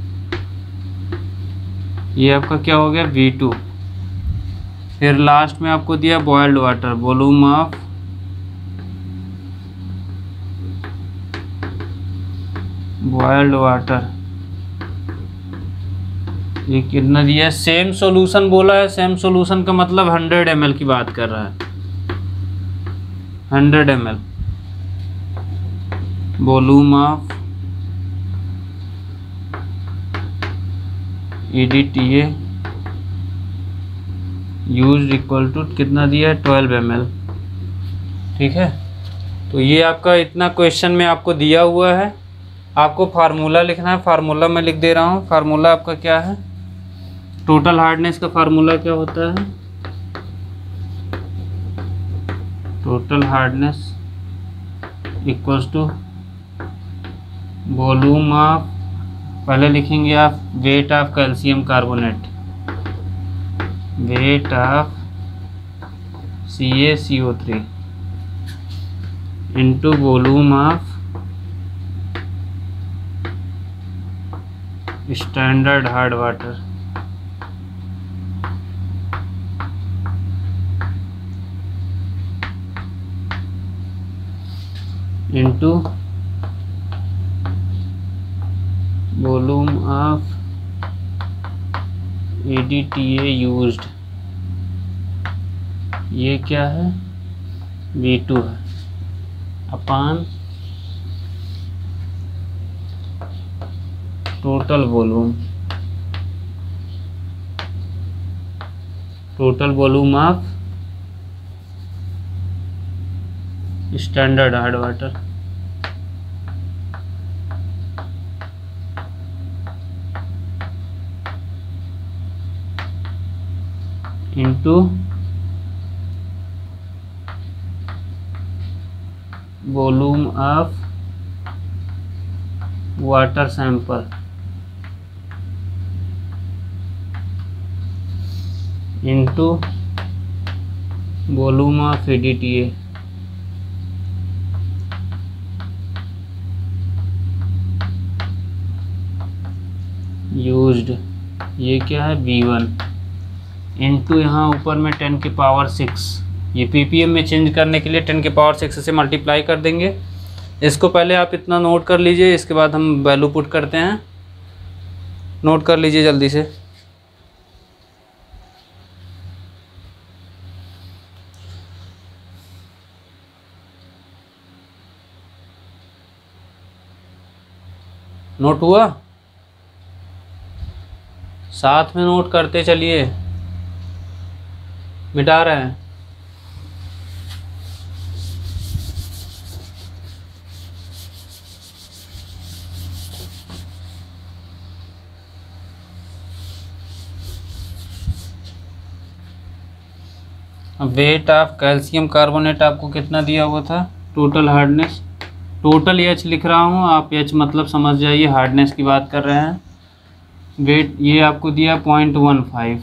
ये आपका क्या हो गया, वी टू। फिर लास्ट में आपको दिया boiled water, volume of boiled water, ये कितना दिया है, सेम सॉल्यूशन बोला है। सेम सॉल्यूशन का मतलब हंड्रेड एम एल की बात कर रहा है, hundred M L. Volume of E D T A use equal to कितना दिया है, ट्वेल्व एम एल। ठीक है, तो ये आपका इतना क्वेश्चन में आपको दिया हुआ है। आपको फार्मूला लिखना है, फार्मूला मैं लिख दे रहा हूँ। फार्मूला आपका क्या है, टोटल हार्डनेस का फार्मूला क्या होता है, total hardness equals to volume of, पहले लिखेंगे आप weight of calcium carbonate, weight of C A C O three into volume of standard hard water into volume of E D T A used, ये क्या है, V two है, upon total volume, total volume of standard hard water into volume of water sample into volume of E D T A used, ये क्या है, V one into यहाँ ऊपर में टेन की पावर सिक्स, ये पीपीएम में चेंज करने के लिए टेन की पावर सिक्स से मल्टीप्लाई कर देंगे। इसको पहले आप इतना नोट कर लीजिए, इसके बाद हम वैल्यू पुट करते हैं। नोट कर लीजिए जल्दी से। नोट हुआ, साथ में नोट करते चलिए, मिटा रहे हैं। अब वेट ऑफ कैल्शियम कार्बोनेट आपको कितना दिया हुआ था, टोटल हार्डनेस, टोटल एच लिख रहा हूँ, आप एच मतलब समझ जाइए, हार्डनेस की बात कर रहे हैं। वेट ये आपको दिया point one five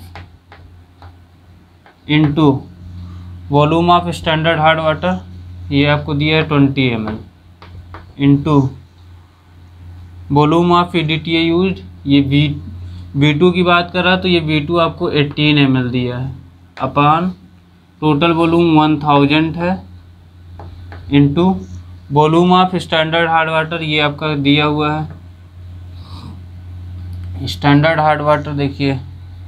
into volume of standard hard water ये आपको दिया है twenty M L into volume of E D T A use ये वी वी टू की बात कर रहा तो ये वी टू आपको एटीन एम एल दिया है upon total volume one thousand है into volume of standard hard water ये आपका दिया हुआ है। स्टैंडर्ड हार्ड वाटर देखिए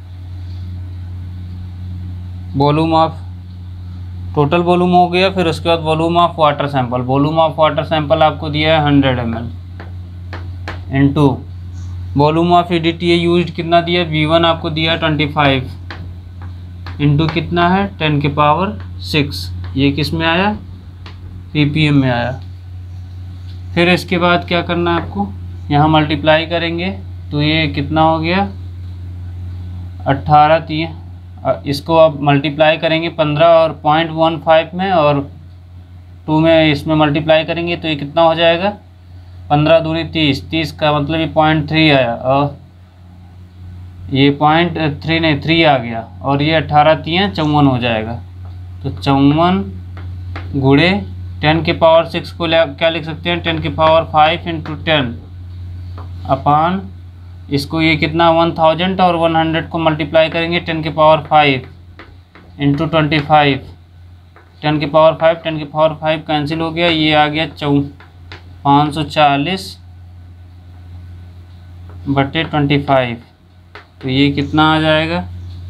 वॉल्यूम ऑफ टोटल वॉल्यूम हो गया, फिर उसके बाद volume of water sample volume of water sample आपको दिया है hundred M L into volume of E D T A use कितना दिया वी वन आपको दिया है ट्वेंटी फाइव इंटू कितना है टेन के पावर सिक्स ये किस में आया पीपीएम में आया। फिर इसके बाद क्या करना है आपको यहाँ मल्टीप्लाई करेंगे तो ये कितना हो गया अट्ठारह तीन इसको आप मल्टीप्लाई करेंगे पंद्रह और पॉइंट वन फाइव में और टू में इसमें मल्टीप्लाई करेंगे तो ये कितना हो जाएगा पंद्रह दूनी तीस तीस का मतलब ये पॉइंट थ्री आया और ये पॉइंट थ्री नहीं थ्री आ गया और ये अट्ठारह तीन चौवन हो जाएगा। तो चौवन गुड़े टेन के पावर सिक्स को क्या लिख सकते हैं टेन के power five into ten upon इसको ये कितना वन थाउजेंड और वन हंड्रेड को मल्टीप्लाई करेंगे टेन के power five into twenty five ten के पावर फाइव टेन के पावर फाइव कैंसिल हो गया ये आ गया चौ पाँच सौ चालीस बटे ट्वेंटी फाइव तो ये कितना आ जाएगा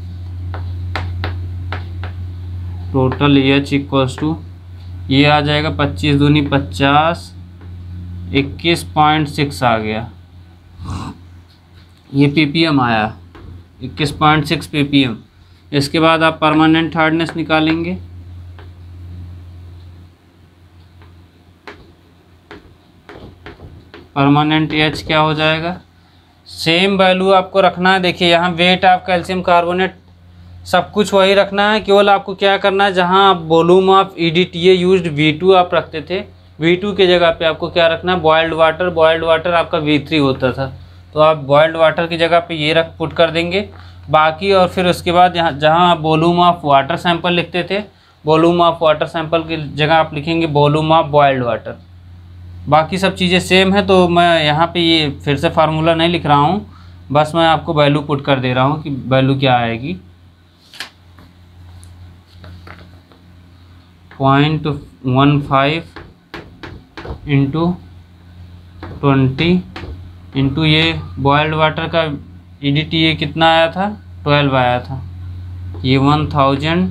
टोटल एच इक्वल्स टू ये आ जाएगा पच्चीस दूनी पचास इक्कीस पॉइंट सिक्स आ गया ये पीपीएम आया इक्कीस पॉइंट सिक्स पीपीएम। इसके बाद आप परमानेंट हार्डनेस निकालेंगे परमानेंट एच क्या हो जाएगा सेम वैल्यू आपको रखना है। देखिए यहाँ वेट ऑफ कैल्शियम कार्बोनेट सब कुछ वही रखना है, केवल आपको क्या करना है जहाँ आप volume of E D T A used V two आप रखते थे वी टू के जगह पे आपको क्या रखना है बॉयल्ड वाटर बॉयल्ड वाटर आपका वी थ्री होता था तो आप बॉयल्ड वाटर की जगह पे ये रख पुट कर देंगे बाकी। और फिर उसके बाद यहाँ जहाँ आप वॉल्यूम ऑफ वाटर सैंपल लिखते थे वॉल्यूम ऑफ वाटर सैंपल की जगह आप लिखेंगे वॉल्यूम ऑफ बॉयल्ड वाटर। बाकी सब चीज़ें सेम है तो मैं यहाँ पे ये फिर से फार्मूला नहीं लिख रहा हूँ, बस मैं आपको वैल्यू पुट कर दे रहा हूँ कि वैल्यू क्या आएगी। Point one five into twenty into ये बॉयल्ड वाटर का ई डी टी ए कितना आया था ट्वेल्व आया था ये one thousand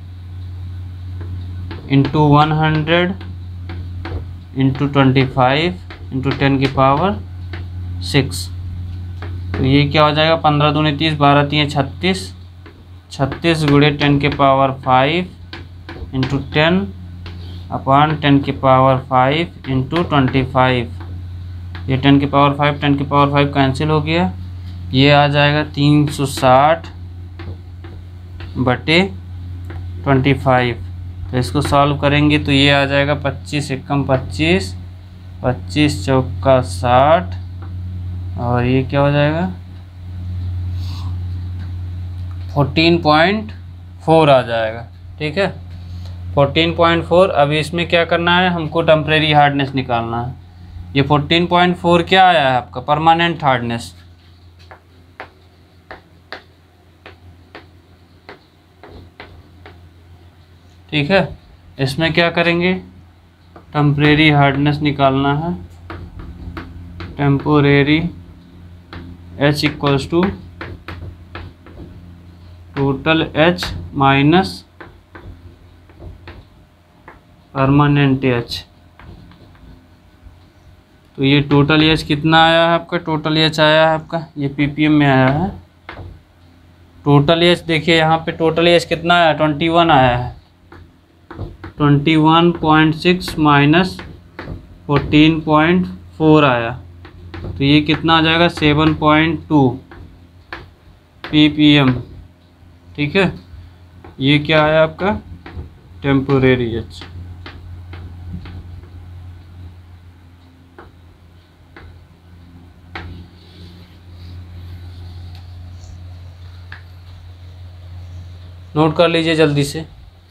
into one hundred into twenty five into ten की पावर सिक्स तो ये क्या हो जाएगा पंद्रह दूनी तीस बारह तीन छत्तीस छत्तीस गुड़े टेन के power five into ten upon ten की power five into twenty five ये टेन की पावर फाइव टेन की पावर फाइव कैंसिल हो गया ये आ जाएगा तीन सौ साठ बटे ट्वेंटी फाइव। तो इसको सॉल्व करेंगे तो ये आ जाएगा पच्चीस एकम पच्चीस पच्चीस चौका साठ और ये क्या हो जाएगा फोर्टीन पॉइंट फोर आ जाएगा। ठीक है फोर्टीन पॉइंट फोर। अभी इसमें क्या करना है हमको टेम्परेरी हार्डनेस निकालना है। ये फोर्टीन पॉइंट फोर क्या आया है आपका परमानेंट हार्डनेस। ठीक है इसमें क्या करेंगे टेम्परेरी हार्डनेस निकालना है। Temporary H equals to total H minus permanent H. तो ये टोटल एच कितना आया है आपका टोटल एच आया है आपका ये पीपीएम में आया है। टोटल एच देखिए यहाँ पे टोटल एच कितना आया ट्वेंटी वन आया है twenty one point six minus fourteen point four आया तो ये कितना आ जाएगा सेवन पॉइंट टू पीपीएम। ठीक है ये क्या है आपका टेम्पोरेरी एच। नोट कर लीजिए जल्दी से।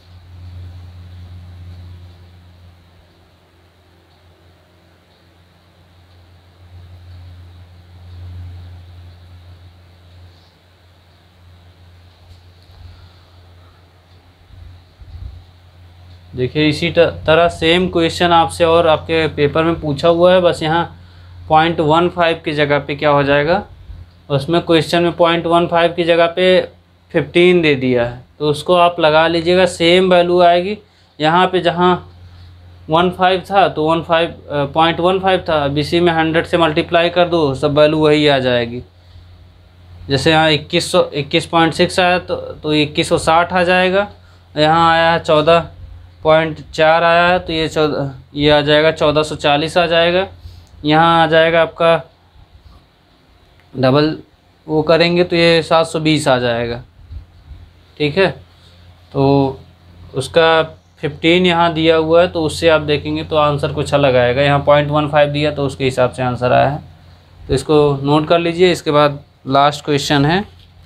देखिए इसी तरह सेम क्वेश्चन आपसे और आपके पेपर में पूछा हुआ है, बस यहाँ पॉइंट वन फाइव की जगह पे क्या हो जाएगा, उसमें क्वेश्चन में पॉइंट वन फाइव की जगह पे फिफ्टीन दे दिया है, तो उसको आप लगा लीजिएगा, सेम वैल्यू आएगी। यहाँ पे जहाँ वन फाइव था तो one five point one five था, अब इसी में हंड्रेड से मल्टीप्लाई कर दो, सब वैल्यू वही आ जाएगी। जैसे यहाँ इक्कीस सौ इक्कीस पॉइंट सिक्स आया तो तो इक्कीस सौ साठ आ जाएगा। यहाँ आया है चौदह पॉइंट चार आया है तो ये चौदह ये आ जाएगा चौदह सौ चालीस आ जाएगा। यहाँ आ जाएगा आपका डबल वो करेंगे तो ये सात सौ बीस आ जाएगा। ठीक है, तो उसका फिफ्टीन यहाँ दिया हुआ है, तो उससे आप देखेंगे तो आंसर कुछ अलग आएगा। यहाँ पॉइंट वन फाइव दिया तो उसके हिसाब से आंसर आया है, तो इसको नोट कर लीजिए। इसके बाद लास्ट क्वेश्चन है,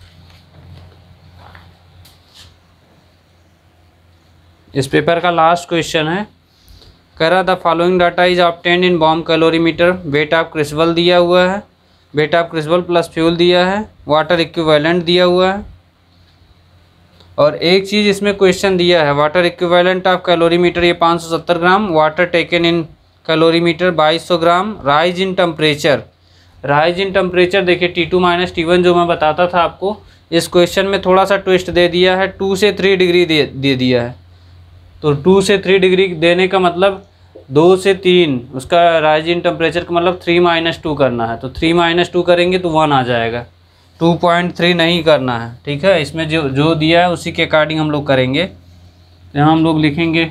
इस पेपर का लास्ट क्वेश्चन है, कह रहा the following data is obtained in bomb calorimeter. Weight of crucible दिया हुआ है, weight of crucible plus fuel दिया है, वाटर इक्विवेलेंट दिया हुआ है, और एक चीज़ इसमें क्वेश्चन दिया है, वाटर इक्विवेलेंट ऑफ कैलोरीमीटर ये पाँच सौ सत्तर ग्राम, वाटर टेकन इन कैलोरीमीटर बाईस सौ ग्राम, rise in temperature. Rise in temperature देखिए T two minus T one जो मैं बताता था आपको, इस क्वेश्चन में थोड़ा सा ट्विस्ट दे दिया है, टू से थ्री डिग्री दे दे दिया है। तो टू से थ्री डिग्री देने का मतलब दो से तीन, उसका राइज इन टेम्परेचर का मतलब थ्री माइनस टू करना है, तो थ्री माइनस टू करेंगे तो वन आ जाएगा, टू पॉइंट थ्री नहीं करना है। ठीक है, इसमें जो जो दिया है उसी के अकॉर्डिंग हम लोग करेंगे। यहाँ हम लोग लिखेंगे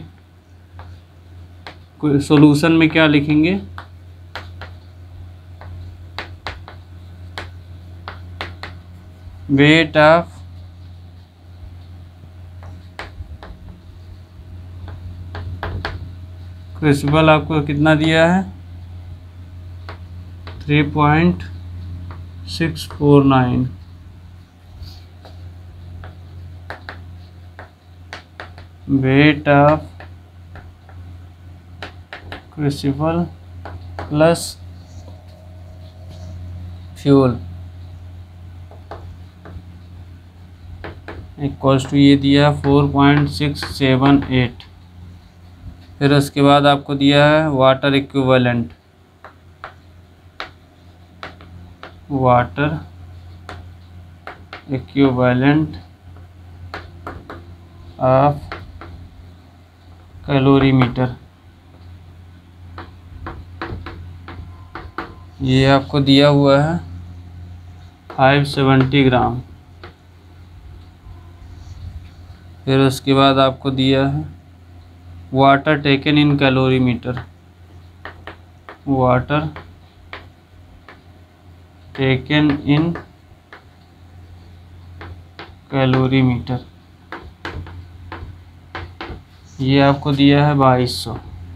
सॉल्यूशन में क्या लिखेंगे, वेट ऑफ क्रिसिबल आपको कितना दिया है, three point six four nine, weight of crucible plus fuel equals to ये दिया four point six seven eight. फिर उसके बाद आपको दिया है water equivalent, water equivalent of calorimeter, ये आपको दिया हुआ है फाइव सेवेंटी ग्राम। फिर उसके बाद आपको दिया है water taken in calorimeter, water taken in calorimeter, ये आपको दिया है बाईस सौ।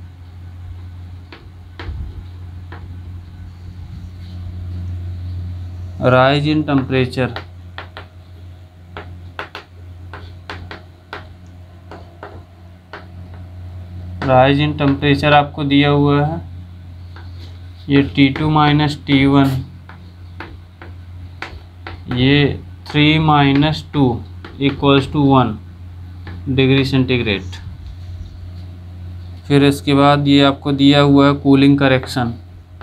Rise in temperature, rise in temperature आपको दिया हुआ है ये T two minus T one, ये three minus two equals to one degree centigrade. फिर इसके बाद ये आपको दिया हुआ है cooling correction,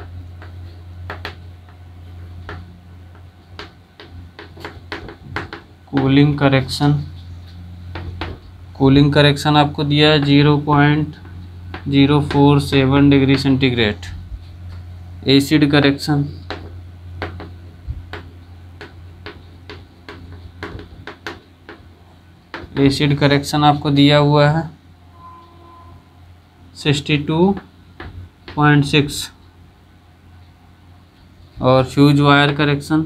cooling correction cooling correction आपको दिया है zero point zero four seven degree centigrade. Acid correction, acid correction आपको दिया हुआ है सिक्सटी टू पॉइंट सिक्स, और फ्यूज वायर करेक्शन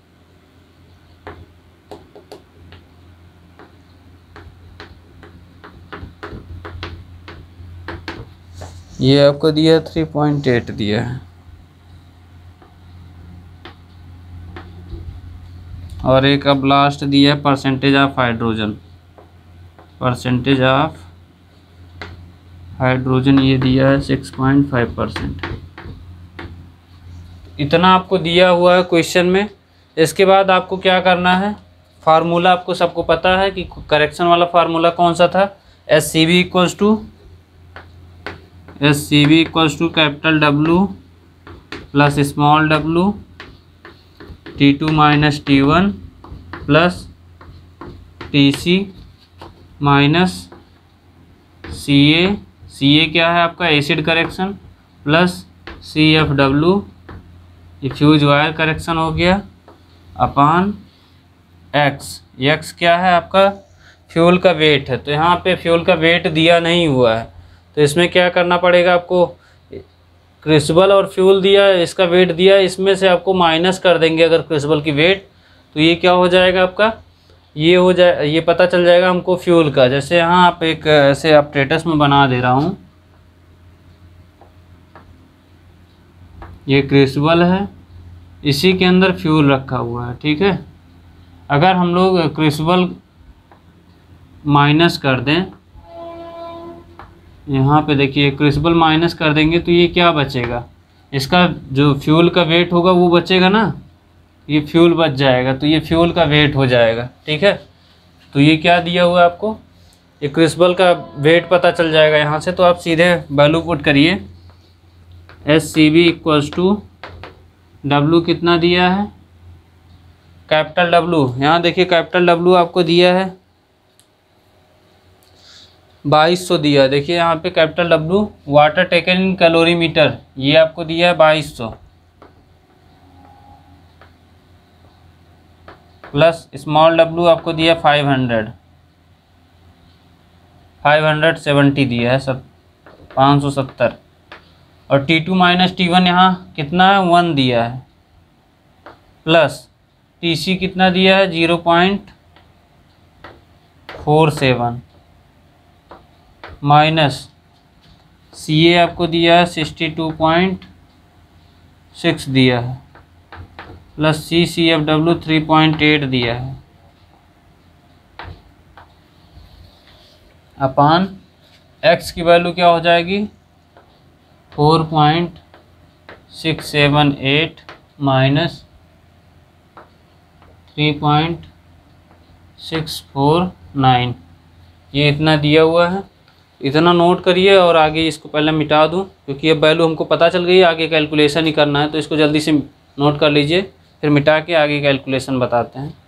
ये आपको दिया थ्री पॉइंट एट दिया है, और एक अब लास्ट दिया है percentage of hydrogen. Percentage of hydrogen ये दिया है सिक्स पॉइंट फाइव परसेंट। इतना आपको दिया हुआ है क्वेश्चन में। इसके बाद आपको क्या करना है, फार्मूला आपको सबको पता है कि करेक्शन वाला फार्मूला कौन सा था, S C B equals to S C B equals to capital W plus small W T two minus T one plus T C minus C A, C A क्या है आपका acid correction, plus C F W ये fuse wire correction हो गया, अपान x, x क्या है आपका fuel का वेट है। तो यहाँ पे फ्यूल का वेट दिया नहीं हुआ है, तो इसमें क्या करना पड़ेगा आपको, क्रूसिबल और फ्यूल दिया है, इसका वेट दिया है, इसमें से आपको माइनस कर देंगे अगर क्रूसिबल की वेट, तो ये क्या हो जाएगा आपका, ये हो जाए, ये पता चल जाएगा हमको फ्यूल का। जैसे यहाँ आप एक ऐसे आप स्टेटस में बना दे रहा हूँ, ये क्रूसिबल है, इसी के अंदर फ्यूल रखा हुआ है, ठीक है। अगर हम लोग क्रूसिबल माइनस कर दें, यहाँ पे देखिए क्रूसिबल माइनस कर देंगे तो ये क्या बचेगा, इसका जो फ्यूल का वेट होगा वो बचेगा ना, ये फ्यूल बच जाएगा, तो ये फ्यूल का वेट हो जाएगा, ठीक है। तो ये क्या दिया हुआ है आपको, ये क्रूसिबल का वेट पता चल जाएगा यहाँ से। तो आप सीधे वैल्यू पुट करिए, S C B equals to W कितना दिया है, कैपिटल डब्लू, यहाँ देखिए कैपिटल डब्लू आपको दिया है बाईस सौ दिया है। देखिए यहाँ पे capital W water taken in calorimeter, ये आपको दिया है बाईस सौ, प्लस स्मॉल डब्लू आपको दिया five hundred, five hundred seventy दिया है सब, पाँच सौ सत्तर, और T two minus T one यहाँ कितना है, वन दिया है, प्लस टी सी कितना दिया है, zero point four seven, minus C A आपको दिया है सिक्सटी टू पॉइंट सिक्स दिया है, plus C C F W three point eight दिया है, अपान एक्स की वैल्यू क्या हो जाएगी, four point six seven eight minus three point six four nine, ये इतना दिया हुआ है। इतना नोट करिए और आगे इसको पहले मिटा दूं, क्योंकि ये वैल्यू हमको पता चल गई, आगे कैलकुलेशन ही करना है, तो इसको जल्दी से नोट कर लीजिए, फिर मिटा के आगे कैलकुलेशन बताते हैं।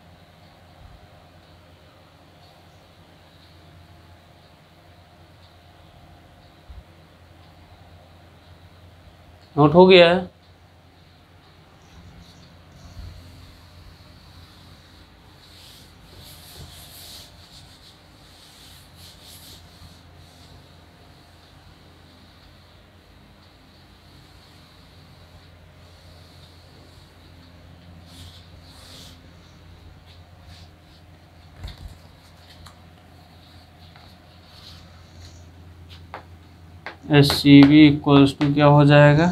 नोट हो गया है। S C B equals to क्या हो जाएगा,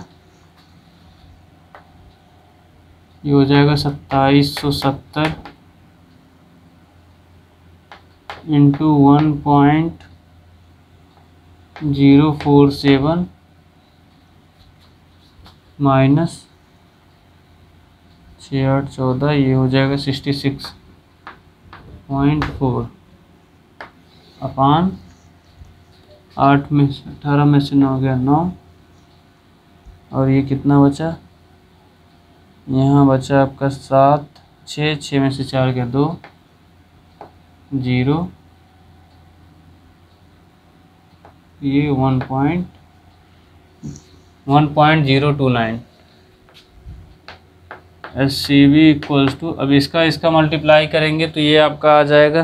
ये हो जाएगा सत्ताईस सौ सत्तर into one point zero four seven minus छः आठ चौदह, ये हो जाएगा sixty six point four, upon आठ में से अठारह में से नौ गया नौ, और ये कितना बचा, यहाँ बचा आपका सात, छः, छः में से चार गया दो, जीरो, ये one point one point zero two nine. S C B equals to, अब इसका इसका मल्टीप्लाई करेंगे तो ये आपका आ जाएगा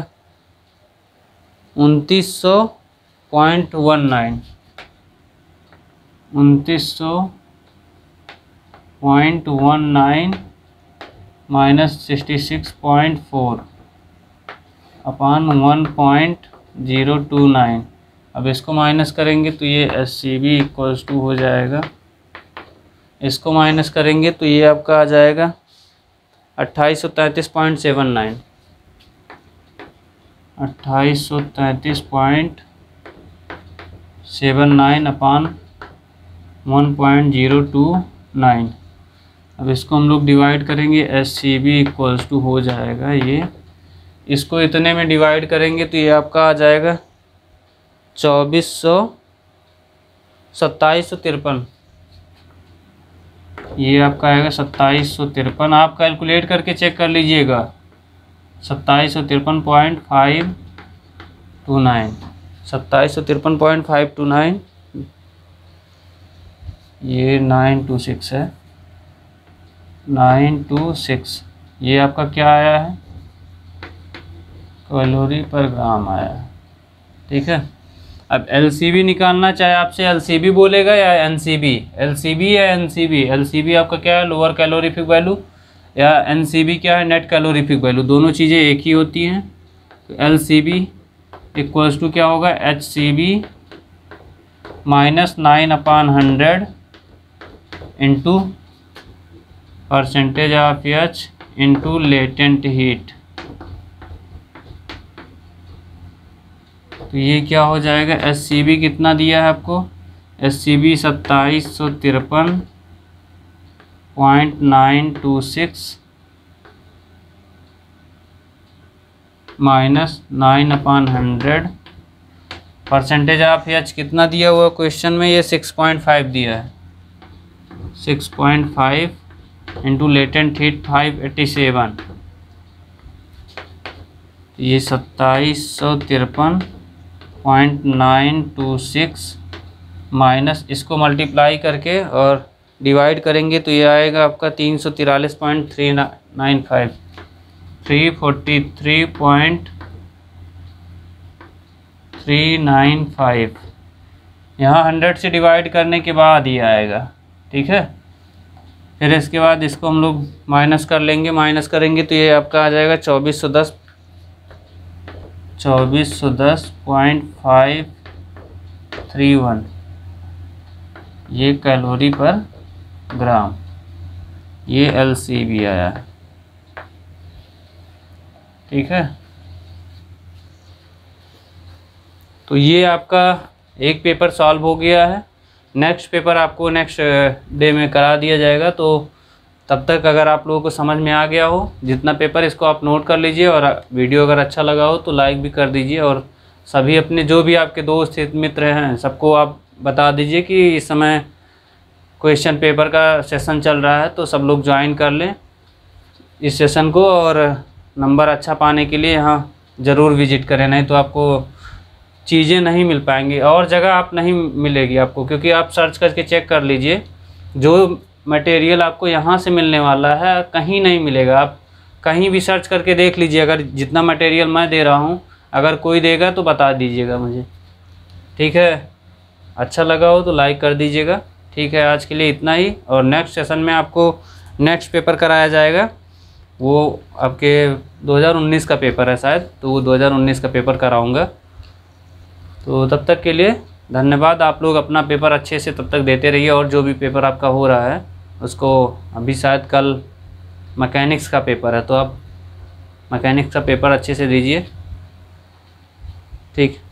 उनतीस सौ पॉइंट वन नाइन, उनतीस सौ point one nine minus sixty six point four upon one point zero two nine. अब इसको माइनस करेंगे तो ये S C B equals to हो जाएगा, इसको माइनस करेंगे तो ये आपका आ जाएगा अट्ठाईस सौ तैंतीस पॉइंट सेवन नाइन। अट्ठाईस सौ तैंतीस point seven nine upon one point zero two nine. अब इसको हम लोग डिवाइड करेंगे, S C B equals to हो जाएगा ये, इसको इतने में डिवाइड करेंगे तो ये आपका आ जाएगा चौबीस सौ सत्ताईस सौ तिरपन, ये आपका आएगा सत्ताईस सौ तिरपन। आप कैलकुलेट करके चेक कर लीजिएगा, सत्ताईस सौ तिरपन पॉइंट फाइव टू नाइन, सत्ताईस सौ तिरपन पॉइंट फाइव टू नाइन, ये नाइन टू सिक्स है, नाइन टू सिक्स, ये आपका क्या आया है, कैलोरी पर ग्राम आया है। ठीक है, अब एलसीबी निकालना, चाहे आपसे एलसीबी बोलेगा या एनसीबी, एलसीबी या एनसीबी। एलसीबी आपका क्या है, लोअर कैलोरीफिक वैल्यू, या एनसीबी क्या है, नेट कैलोरीफिक वैल्यू। दोनों चीज़ें एक ही होती हैं। तो एलसीबी इक्वल्स टू क्या होगा, H C B minus nine upon hundred into percentage of H into latent heat. तो ये क्या हो जाएगा, एस सी बी कितना दिया है आपको, एस सी बी सत्ताईस सौ तिरपन point nine two six minus nine upon hundred, percentage of H कितना दिया हुआ क्वेश्चन में, ये सिक्स पॉइंट फाइव दिया है, six point five into latent heat five eighty seven, ये सत्ताईस सौ तिरपन point nine two six minus, इसको मल्टीप्लाई करके और डिवाइड करेंगे तो ये आएगा आपका तीन सौ तिरालीस point three nine five, three forty three point three nine five. यहाँ हंड्रेड से डिवाइड करने के बाद ये आएगा। ठीक है, फिर इसके बाद इसको हम लोग माइनस कर लेंगे, माइनस करेंगे तो ये आपका आ जाएगा चौबीस सौ दस चौबीस सौ दस पॉइंट फाइव थ्री वन, ये कैलोरी पर ग्राम, ये एलसीबी आया है। ठीक है, तो ये आपका एक पेपर सॉल्व हो गया है। नेक्स्ट पेपर आपको नेक्स्ट डे में करा दिया जाएगा। तो तब तक अगर आप लोगों को समझ में आ गया हो जितना पेपर, इसको आप नोट कर लीजिए, और वीडियो अगर अच्छा लगा हो तो लाइक भी कर दीजिए, और सभी अपने जो भी आपके दोस्त मित्र हैं सबको आप बता दीजिए कि इस समय क्वेश्चन पेपर का सेशन चल रहा है, तो सब लोग ज्वाइन कर लें इस सेशन को, और नंबर अच्छा पाने के लिए यहाँ ज़रूर विज़िट करें, नहीं तो आपको चीज़ें नहीं मिल पाएंगी और जगह आप नहीं मिलेगी आपको, क्योंकि आप सर्च करके चेक कर लीजिए, जो मटेरियल आपको यहाँ से मिलने वाला है कहीं नहीं मिलेगा। आप कहीं भी सर्च करके देख लीजिए, अगर जितना मटेरियल मैं दे रहा हूँ अगर कोई देगा तो बता दीजिएगा मुझे। ठीक है, अच्छा लगा हो तो लाइक कर दीजिएगा। ठीक है, आज के लिए इतना ही, और नेक्स्ट सेशन में आपको नेक्स्ट पेपर कराया जाएगा, वो आपके दो हज़ार उन्नीस का पेपर है शायद, तो वो दो हज़ार उन्नीस का पेपर कराऊँगा। तो तब तक के लिए धन्यवाद। आप लोग अपना पेपर अच्छे से तब तक देते रहिए, और जो भी पेपर आपका हो रहा है उसको, अभी शायद कल मैकेनिक्स का पेपर है तो आप मैकेनिक्स का पेपर अच्छे से दीजिए। ठीक।